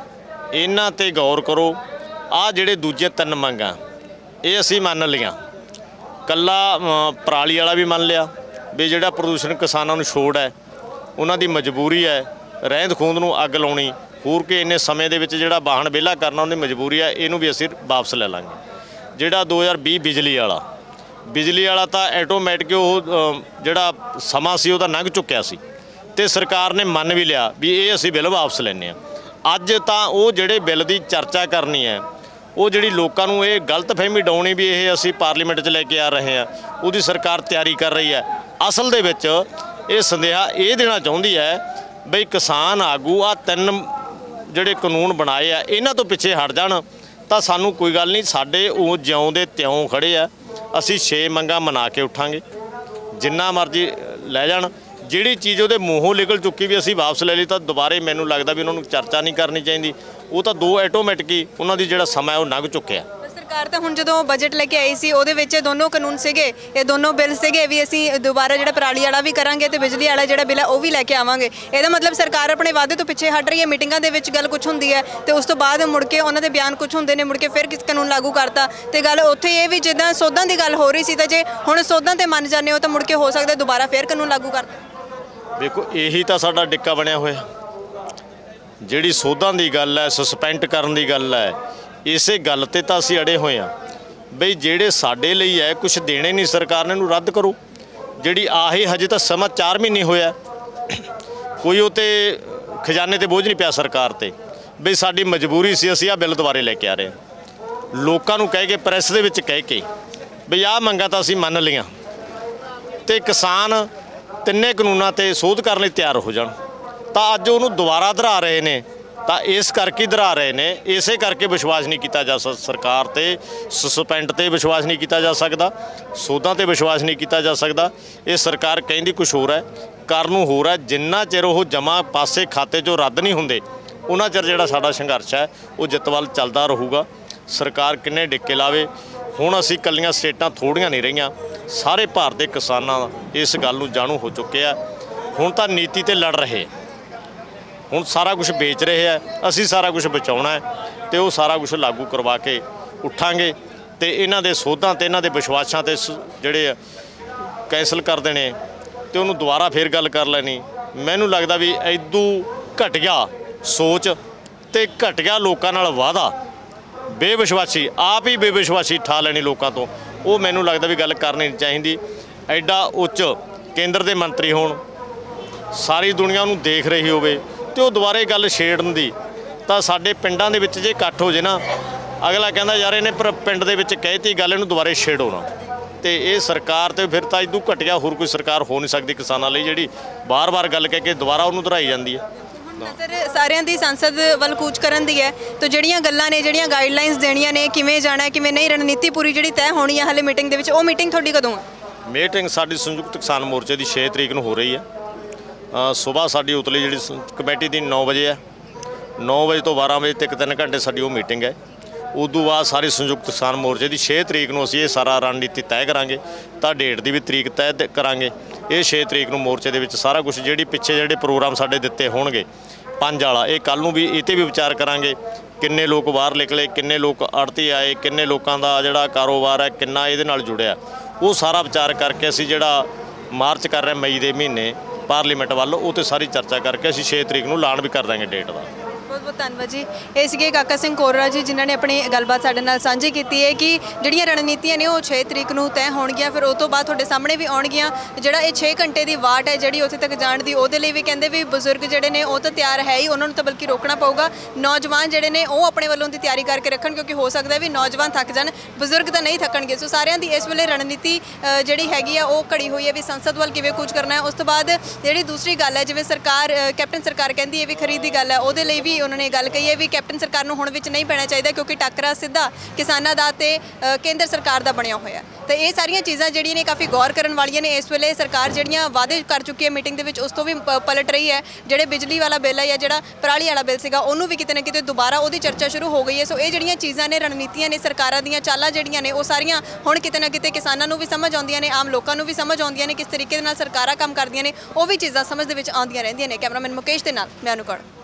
ਇਹਨਾਂ 'ਤੇ ਗੌਰ ਕਰੋ। ਆਹ ਜਿਹੜੇ ਦੂਜੇ ਤਿੰਨ ਮੰਗਾਂ ਇਹ ਅਸੀਂ ਮੰਨ ਲਈਆਂ, ਕੱਲਾ ਪਰਾਲੀ ਵਾਲਾ ਵੀ ਮੰਨ ਲਿਆ ਵੀ ਜਿਹੜਾ ਪ੍ਰਦੂਸ਼ਣ ਕਿਸਾਨਾਂ ਨੂੰ ਛੋੜ ਹੈ, ਉਹਨਾਂ ਦੀ ਮਜਬੂਰੀ ਹੈ, ਰਹਿੰਦ ਖੂੰਹਦ ਨੂੰ ਅੱਗ ਲਾਉਣੀ, ਹੋਰ ਕਿ ਇੰਨੇ ਸਮੇਂ ਦੇ ਵਿੱਚ ਜਿਹੜਾ ਵਾਹਣ ਵਿਹਲਾ ਕਰਨਾ ਉਹਦੀ ਮਜਬੂਰੀ ਹੈ, ਇਹਨੂੰ ਵੀ ਅਸੀਂ ਵਾਪਸ ਲੈ ਲਾਂਗੇ। ਜਿਹੜਾ ਦੋ ਹਜ਼ਾਰ ਵੀਹ ਬਿਜਲੀ ਵਾਲਾ ਬਿਜਲੀ ਵਾਲਾ ਤਾਂ ਆਟੋਮੈਟਿਕ ਉਹ ਜਿਹੜਾ ਸਮਾਂ ਸੀ ਉਹਦਾ ਲੰਘ ਚੁੱਕਿਆ ਸੀ ਤੇ ਸਰਕਾਰ ਨੇ ਮੰਨ ਵੀ ਲਿਆ ਵੀ ਇਹ ਅਸੀਂ ਬਿੱਲ ਵਾਪਸ ਲੈਂਦੇ ਹਾਂ। ਅੱਜ ਤਾਂ ਉਹ ਜਿਹੜੇ ਬਿੱਲ ਦੀ ਚਰਚਾ ਕਰਨੀ ਹੈ, ਉਹ ਜਿਹੜੀ ਲੋਕਾਂ ਨੂੰ ਇਹ ਗਲਤਫਹਿਮੀ ਡਾਉਣੀ ਵੀ ਇਹ ਅਸੀਂ ਪਾਰਲੀਮੈਂਟ 'ਚ ਲੈ ਕੇ ਆ ਰਹੇ ਹਾਂ, ਉਹਦੀ ਸਰਕਾਰ ਤਿਆਰੀ ਕਰ ਰਹੀ ਹੈ। ਅਸਲ ਦੇ ਵਿੱਚ ਇਹ ਸੰਦੇਹਾ ਇਹ ਦੇਣਾ ਚਾਹੁੰਦੀ ਹੈ ਬਈ ਕਿਸਾਨ ਆਗੂ ਆ ਤਿੰਨ ਜਿਹੜੇ ਕਾਨੂੰਨ ਬਣਾਏ ਆ ਇਹਨਾਂ ਤੋਂ ਪਿੱਛੇ ਹਟ ਜਾਣ ਤਾਂ ਸਾਨੂੰ ਕੋਈ ਗੱਲ ਨਹੀਂ, ਸਾਡੇ ਉਹ ਜਿਉਂਦੇ ਤਿਉਂ ਖੜੇ ਆ। ਅਸੀਂ ਛੇ ਮੰਗਾਂ ਮਨਾ ਕੇ ਉੱਠਾਂਗੇ, ਜਿੰਨਾ ਮਰਜ਼ੀ ਲੈ ਜਾਣ। ਜਿਹੜੀ ਚੀਜ਼ ਉਹਦੇ ਮੂੰਹੋਂ ਨਿਕਲ ਚੁੱਕੀ ਵੀ ਅਸੀਂ ਵਾਪਸ ਲੈ ਲਈ ਤਾਂ ਦੁਬਾਰੇ ਮੈਨੂੰ ਲੱਗਦਾ ਵੀ ਉਹਨਾਂ ਨੂੰ ਚਰਚਾ ਨਹੀਂ ਕਰਨੀ ਚਾਹੀਦੀ। ਉਹ ਤਾਂ ਦੋ ਆਟੋਮੈਟਿਕ ਹੀ ਉਹਨਾਂ ਦੀ ਜਿਹੜਾ ਸਮਾਂ ਉਹ ਲੰਘ ਚੁੱਕਿਆ। ਸਰਕਾਰ ਤਾਂ ਹੁਣ ਜਦੋਂ ਬਜਟ ਲੈ ਕੇ ਆਈ ਸੀ ਉਹਦੇ ਵਿੱਚ ਦੋਨੋਂ ਕਾਨੂੰਨ ਸੀਗੇ, ਇਹ ਦੋਨੋਂ ਬਿੱਲ ਸੀਗੇ ਵੀ ਅਸੀਂ ਦੁਬਾਰਾ ਜਿਹੜਾ ਪਰਾਲੀ ਵਾਲਾ ਵੀ ਕਰਾਂਗੇ ਤੇ ਬਿਜਲੀ ਵਾਲਾ ਜਿਹੜਾ ਬਿੱਲ ਹੈ ਉਹ ਵੀ ਲੈ ਕੇ ਆਵਾਂਗੇ। ਇਹਦਾ ਮਤਲਬ ਸਰਕਾਰ ਆਪਣੇ ਵਾਅਦੇ ਤੋਂ ਪਿੱਛੇ ਹਟ ਰਹੀ ਹੈ। ਮੀਟਿੰਗਾਂ ਦੇ ਵਿੱਚ ਗੱਲ ਕੁਝ ਹੁੰਦੀ ਹੈ ਤੇ ਉਸ ਤੋਂ ਬਾਅਦ ਮੁੜ ਕੇ ਉਹਨਾਂ ਦੇ ਬਿਆਨ ਕੁਝ ਹੁੰਦੇ ਨੇ, ਮੁੜ ਕੇ ਫਿਰ ਕਿਸ ਕਾਨੂੰਨ ਲਾਗੂ ਕਰਤਾ। ਤੇ ਗੱਲ ਉੱਥੇ ਇਹ ਵੀ ਜਿੱਦਾਂ ਸੋਧਾਂ ਦੀ ਗੱਲ ਹੋ ਰਹੀ ਸੀ ਤਾਂ ਜੇ ਹੁਣ ਸੋਧਾਂ ਤੇ ਮੰਨ ਜਾਂਦੇ ਹੋ ਤਾਂ ਮੁੜ ਕੇ ਹੋ ਸਕਦਾ ਦੁਬਾਰਾ ਫਿਰ ਕਾਨੂੰਨ ਲਾਗੂ ਕਰਤਾ। ਦੇਖੋ ਇਹੀ ਤਾਂ ਸਾਡਾ ਡਿੱਕਾ ਬਣਿਆ ਹੋਇਆ, ਜਿਹੜੀ ਸੋਧਾਂ ਦੀ ਗੱਲ ਹੈ, ਸਸਪੈਂਡ ਕਰਨ ਦੀ ਗੱਲ ਹੈ, ਇਸੇ ਗੱਲ ਤੇ ਤਾਂ ਅਸੀਂ ਅੜੇ ਹੋਏ ਹਾਂ ਬਈ ਜਿਹੜੇ ਸਾਡੇ ਲਈ ਹੈ ਕੁਝ ਦੇਣੇ ਨਹੀਂ ਸਰਕਾਰ ਨੇ, ਇਹਨੂੰ ਰੱਦ ਕਰੋ। ਜਿਹੜੀ ਆਹੀ ਹਜੇ ਤਾਂ ਸਮਾਂ ਚਾਰ ਮਹੀਨੇ ਹੋਇਆ, ਕੋਈ ਉਹ 'ਤੇ ਖਜ਼ਾਨੇ 'ਤੇ ਬੋਝ ਨਹੀਂ ਪਿਆ ਸਰਕਾਰ 'ਤੇ ਬਈ ਸਾਡੀ ਮਜਬੂਰੀ ਸੀ ਅਸੀਂ ਆਹ ਬਿੱਲ ਦੁਬਾਰੇ ਲੈ ਕੇ ਆ ਰਹੇ ਹਾਂ। ਲੋਕਾਂ ਨੂੰ ਕਹਿ ਕੇ ਪ੍ਰੈਸ ਦੇ ਵਿੱਚ ਕਹਿ ਕੇ ਬਈ ਆਹ ਮੰਗਾਂ ਤਾਂ ਅਸੀਂ ਮੰਨ ਲਈਆਂ ਤੇ ਕਿਸਾਨ ਤਿੰਨੇ ਕਾਨੂੰਨਾਂ ਤੇ ਸੋਧ ਕਰਨ ਲਈ ਤਿਆਰ ਹੋ ਜਾਣ ਤਾਂ ਅੱਜ ਉਹਨੂੰ ਦੁਬਾਰਾ ਦੁਹਰਾ ਰਹੇ ਨੇ। ਤਾਂ ਇਸ ਕਰਕੇ ਦੁਹਰਾ ਰਹੇ ਨੇ, ਇਸੇ ਕਰਕੇ ਵਿਸ਼ਵਾਸ ਨਹੀਂ ਕੀਤਾ ਜਾ ਸਕਦਾ ਸਰਕਾਰ ਤੇ, ਸਸਪੈਂਡ ਤੇ ਵਿਸ਼ਵਾਸ ਨਹੀਂ ਕੀਤਾ ਜਾ ਸਕਦਾ, ਸੋਧਾਂ ਤੇ ਵਿਸ਼ਵਾਸ ਨਹੀਂ ਕੀਤਾ ਜਾ ਸਕਦਾ। ਇਹ ਸਰਕਾਰ ਕਹਿੰਦੀ ਕੁਛ ਹੋਰ ਹੈ, ਕਰਨ ਨੂੰ ਹੋਰ ਹੈ। ਜਿੰਨਾ ਚਿਰ ਉਹ ਜਮ੍ਹਾਂ ਪਾਸੇ ਖਾਤੇ 'ਚੋਂ ਰੱਦ ਨਹੀਂ ਹੁੰਦੇ ਉਹਨਾਂ ਚਿਰ ਜਿਹੜਾ ਸਾਡਾ ਸੰਘਰਸ਼ ਹੈ ਉਹ ਜਿੱਤ ਵੱਲ ਚੱਲਦਾ ਰਹੂਗਾ। ਸਰਕਾਰ ਕਿੰਨੇ ਡਿੱਕੇ ਲਾਵੇ। ਹੁਣ ਅਸੀਂ ਇਕੱਲੀਆਂ ਸਟੇਟਾਂ ਥੋੜ੍ਹੀਆਂ ਨਹੀਂ ਰਹੀਆਂ, ਸਾਰੇ ਭਾਰਤ ਦੇ ਕਿਸਾਨਾਂ ਇਸ ਗੱਲ ਨੂੰ ਜਾਣੂ ਹੋ ਚੁੱਕੇ ਆ। ਹੁਣ ਤਾਂ ਨੀਤੀ ਤੇ ਲੜ ਰਹੇ, ਹੁਣ ਸਾਰਾ ਕੁਝ ਵੇਚ ਰਹੇ ਆ। ਅਸੀਂ ਸਾਰਾ ਕੁਝ ਬਚਾਉਣਾ ਹੈ ਤੇ ਉਹ ਸਾਰਾ ਕੁਝ ਲਾਗੂ ਕਰਵਾ ਕੇ ਉੱਠਾਂਗੇ ਤੇ ਇਹਨਾਂ ਦੇ ਸੋਧਾਂ ਤੇ ਇਹਨਾਂ ਦੇ ਵਿਸ਼ਵਾਸਾਂ ਤੇ ਜਿਹੜੇ ਕੈਂਸਲ ਕਰ ਦੇਣੇ ਤੇ ਉਹਨੂੰ ਦੁਬਾਰਾ ਫੇਰ ਗੱਲ ਕਰ ਲੈਣੀ। ਮੈਨੂੰ ਲੱਗਦਾ ਵੀ ਐਦੂ ਘਟੀਆ ਸੋਚ ਤੇ ਘਟੀਆ ਲੋਕਾਂ ਨਾਲ ਵਾਅਦਾ, ਬੇਵਿਸ਼ਵਾਸੀ, ਆਪ ਹੀ ਬੇਵਿਸ਼ਵਾਸੀ ਠਾ ਲੈਣੀ ਲੋਕਾਂ ਤੋਂ, ਉਹ ਮੈਨੂੰ ਲੱਗਦਾ ਵੀ ਗੱਲ ਕਰਨੀ ਨਹੀਂ ਚਾਹੀਦੀ। ਐਡਾ ਉੱਚ ਕੇਂਦਰ ਦੇ ਮੰਤਰੀ ਹੋਣ, ਸਾਰੀ ਦੁਨੀਆ ਨੂੰ ਦੇਖ ਰਹੀ ਹੋਵੇ ਤੇ ਉਹ ਦੁਬਾਰੇ ਗੱਲ ਛੇੜਨ ਦੀ, ਤਾਂ ਸਾਡੇ ਪਿੰਡਾਂ ਦੇ ਵਿੱਚ ਜੇ ਇਕੱਠ ਹੋ ਜੇ ਨਾ, ਅਗਲਾ ਕਹਿੰਦਾ ਯਾਰ ਇਹਨੇ ਪਰ ਪਿੰਡ ਦੇ ਵਿੱਚ ਕਹਿਤੀ ਗੱਲ, ਇਹਨੂੰ ਦੁਬਾਰੇ ਛੇੜੋ ਨਾ। ਤੇ ਇਹ ਸਰਕਾਰ ਤੇ ਫਿਰ ਤਾਂ ਇਦੋਂ ਘਟਿਆ ਹੋਰ ਕੋਈ ਸਰਕਾਰ ਹੋ ਨਹੀਂ ਸਕਦੀ ਕਿਸਾਨਾਂ ਲਈ, ਜਿਹੜੀ ਬਾਰ-ਬਾਰ ਗੱਲ ਕਹਿ ਕੇ ਦੁਬਾਰਾ ਉਹਨੂੰ ਦੁਹਰਾਈ ਜਾਂਦੀ ਹੈ। ਨਜ਼ਰ ਸਾਰਿਆਂ ਦੀ ਸੰਸਦ ਵੱਲ ਕੂਚ ਕਰਨ ਦੀ ਹੈ, ਤਾਂ ਜਿਹੜੀਆਂ ਗੱਲਾਂ ਨੇ, ਜਿਹੜੀਆਂ ਗਾਈਡਲਾਈਨਸ ਦੇਣੀਆਂ ਨੇ, ਕਿਵੇਂ ਜਾਣਾ ਕਿਵੇਂ ਨਹੀਂ, ਰਣਨੀਤੀ ਪੂਰੀ ਜਿਹੜੀ ਤੈਅ ਹੋਣੀ ਹੈ ਹਾਲੇ ਮੀਟਿੰਗ ਦੇ ਵਿੱਚ, ਉਹ ਮੀਟਿੰਗ ਤੁਹਾਡੀ ਕਦੋਂ ਹੈ? ਮੀਟਿੰਗ ਸਾਡੀ ਸੰਯੁਕਤ ਕਿਸਾਨ ਮੋਰਚੇ ਦੀ ਛੇ ਤਰੀਕ ਨੂੰ ਹੋ ਰਹੀ ਹੈ। ਸੁਬਾਹ ਸਾਡੀ ਉਤਲੀ ਜਿਹੜੀ ਕਮੇਟੀ ਦੀ ਨੌ ਵਜੇ ਹੈ, ਨੌ ਵਜੇ ਤੋਂ ਬਾਰਾਂ ਵਜੇ ਤੱਕ ਤਿੰਨ ਘੰਟੇ ਸਾਡੀ ਉਹ ਮੀਟਿੰਗ ਹੈ। ਉਦੋਂ ਬਾਅਦ ਸਾਰੀ ਸੰਯੁਕਤ ਕਿਸਾਨ ਮੋਰਚੇ ਦੀ ਛੇ ਤਰੀਕ ਨੂੰ ਅਸੀਂ ਇਹ ਸਾਰਾ ਰਣਨੀਤੀ ਤੈਅ ਕਰਾਂਗੇ, ਤਾਂ ਡੇਟ ਦੀ ਵੀ ਤਰੀਕ ਤੈਅ ਕਰਾਂਗੇ। ਇਹ ਛੇ ਤਰੀਕ ਨੂੰ ਮੋਰਚੇ ਦੇ ਵਿੱਚ ਸਾਰਾ ਕੁਝ, ਜਿਹੜੀ ਪਿੱਛੇ ਜਿਹੜੇ ਪ੍ਰੋਗਰਾਮ ਸਾਡੇ ਦਿੱਤੇ ਹੋਣਗੇ ਪੰਜ ਵਾਲਾ, ਇਹ ਕੱਲ੍ਹ ਨੂੰ ਵੀ ਇਹ 'ਤੇ ਵੀ ਵਿਚਾਰ ਕਰਾਂਗੇ। ਕਿੰਨੇ ਲੋਕ ਬਾਹਰ ਨਿਕਲੇ, ਕਿੰਨੇ ਲੋਕ ਅੜਤੀ ਆਏ, ਕਿੰਨੇ ਲੋਕਾਂ ਦਾ ਜਿਹੜਾ ਕਾਰੋਬਾਰ ਹੈ ਕਿੰਨਾ ਇਹਦੇ ਨਾਲ ਜੁੜਿਆ, ਉਹ ਸਾਰਾ ਵਿਚਾਰ ਕਰਕੇ ਅਸੀਂ ਜਿਹੜਾ ਮਾਰਚ ਕਰ ਰਹੇ ਮਈ ਦੇ ਮਹੀਨੇ ਪਾਰਲੀਮੈਂਟ ਵੱਲ, ਉਹ 'ਤੇ ਸਾਰੀ ਚਰਚਾ ਕਰਕੇ ਅਸੀਂ ਛੇ ਤਰੀਕ ਨੂੰ ਐਲਾਨ ਵੀ ਕਰ ਦਾਂਗੇ ਡੇਟ ਦਾ। ਬਹੁਤ ਬਹੁਤ ਧੰਨਵਾਦ ਜੀ। ਇਹ ਸੀਗੇ ਕਾਕਾ ਸਿੰਘ ਕੋਰਰਾ ਜੀ, ਜਿਨ੍ਹਾਂ ਨੇ ਆਪਣੀ ਗੱਲਬਾਤ ਸਾਡੇ ਨਾਲ ਸਾਂਝੀ ਕੀਤੀ ਹੈ ਕਿ ਜਿਹੜੀਆਂ ਰਣਨੀਤੀਆਂ ਨੇ ਉਹ ਛੇ ਤਰੀਕ ਨੂੰ ਤੈਅ ਹੋਣਗੀਆਂ, ਫਿਰ ਉਹ ਤੋਂ ਬਾਅਦ ਤੁਹਾਡੇ ਸਾਹਮਣੇ ਵੀ ਆਉਣਗੀਆਂ। ਜਿਹੜਾ ਇਹ ਛੇ ਘੰਟੇ ਦੀ ਵਾਟ ਹੈ ਜਿਹੜੀ ਉੱਥੇ ਤੱਕ ਜਾਣ ਦੀ, ਉਹਦੇ ਲਈ ਵੀ ਕਹਿੰਦੇ ਵੀ ਬਜ਼ੁਰਗ ਜਿਹੜੇ ਨੇ ਉਹ ਤਾਂ ਤਿਆਰ ਹੈ ਹੀ, ਉਹਨਾਂ ਨੂੰ ਤਾਂ ਬਲਕਿ ਰੋਕਣਾ ਪਊਗਾ। ਨੌਜਵਾਨ ਜਿਹੜੇ ਨੇ ਉਹ ਆਪਣੇ ਵੱਲੋਂ ਦੀ ਤਿਆਰੀ ਕਰਕੇ ਰੱਖਣ, ਕਿਉਂਕਿ ਹੋ ਸਕਦਾ ਵੀ ਨੌਜਵਾਨ ਥੱਕ ਜਾਣ, ਬਜ਼ੁਰਗ ਤਾਂ ਨਹੀਂ ਥੱਕਣਗੇ। ਸੋ ਸਾਰਿਆਂ ਦੀ ਇਸ ਵੇਲੇ ਰਣਨੀਤੀ ਜਿਹੜੀ ਹੈਗੀ ਆ ਉਹ ਘੜੀ ਹੋਈ ਹੈ ਵੀ ਸੰਸਦ ਵੱਲ ਕਿਵੇਂ ਕੂਚ ਕਰਨਾ ਹੈ। ਉਸ ਤੋਂ ਬਾਅਦ ਜਿਹੜੀ ਦੂਸਰੀ ਗੱਲ ਹੈ, ਜਿਵੇਂ ਸਰਕਾਰ ਕੈਪਟਨ ਸਰਕਾਰ ਕਹਿੰਦੀ ਹੈ ਵੀ ਖਰੀਦ ਦੀ ਗੱਲ ਹੈ, ਉਹਦੇ ਲਈ ਵੀ ਉਹਨਾਂ ਨੇ ਗੱਲ ਕਹੀ ਹੈ ਵੀ ਕੈਪਟਨ ਸਰਕਾਰ ਨੂੰ ਹੁਣ ਵਿੱਚ ਨਹੀਂ ਪੈਣਾ ਚਾਹੀਦਾ, ਕਿਉਂਕਿ ਟੱਕਰਾ ਸਿੱਧਾ ਕਿਸਾਨਾਂ ਦਾ ਤੇ ਕੇਂਦਰ ਸਰਕਾਰ ਦਾ ਬਣਿਆ ਹੋਇਆ। ਤਾਂ ਇਹ ਸਾਰੀਆਂ ਚੀਜ਼ਾਂ ਜਿਹੜੀਆਂ ਨੇ ਕਾਫੀ ਗੌਰ ਕਰਨ ਵਾਲੀਆਂ ਨੇ। ਇਸ ਵੇਲੇ ਸਰਕਾਰ ਜਿਹੜੀਆਂ ਵਾਅਦੇ ਕਰ ਚੁੱਕੀ ਹੈ ਮੀਟਿੰਗ ਦੇ ਵਿੱਚ, ਉਸ ਤੋਂ ਵੀ ਪਲਟ ਰਹੀ ਹੈ। ਜਿਹੜੇ ਬਿਜਲੀ ਵਾਲਾ ਬਿੱਲ ਹੈ ਜਾਂ ਜਿਹੜਾ ਪਰਾਲੀ ਵਾਲਾ ਬਿੱਲ ਸੀਗਾ, ਉਹਨੂੰ ਵੀ ਕਿਤੇ ਨਾ ਕਿਤੇ ਦੁਬਾਰਾ ਉਹਦੀ ਚਰਚਾ ਸ਼ੁਰੂ ਹੋ ਗਈ ਹੈ। ਸੋ ਇਹ ਜਿਹੜੀਆਂ ਚੀਜ਼ਾਂ ਨੇ, ਰਣਨੀਤੀਆਂ ਨੇ, ਸਰਕਾਰਾਂ ਦੀਆਂ ਚਾਲਾਂ ਜਿਹੜੀਆਂ ਨੇ, ਉਹ ਸਾਰੀਆਂ ਹੁਣ ਕਿਤੇ ਨਾ ਕਿਤੇ ਕਿਸਾਨਾਂ ਨੂੰ ਵੀ ਸਮਝ ਆਉਂਦੀਆਂ ਨੇ, ਆਮ ਲੋਕਾਂ ਨੂੰ ਵੀ ਸਮਝ ਆਉਂਦੀਆਂ ਨੇ, ਕਿਸ ਤਰੀਕੇ ਦੇ ਨਾਲ ਸਰਕਾਰਾਂ ਕੰਮ ਕਰਦੀਆਂ ਨੇ, ਉਹ ਵੀ ਚੀਜ਼ਾਂ ਸਮਝ ਦੇ ਵਿੱਚ ਆਉਂਦੀਆਂ ਰਹਿੰਦੀਆਂ ਨੇ। ਕੈਮਰਾਮੈਨ ਮੁਕੇਸ਼ ਦੇ ਨਾਲ ਮੈਂ ਅਨੁਕੜ।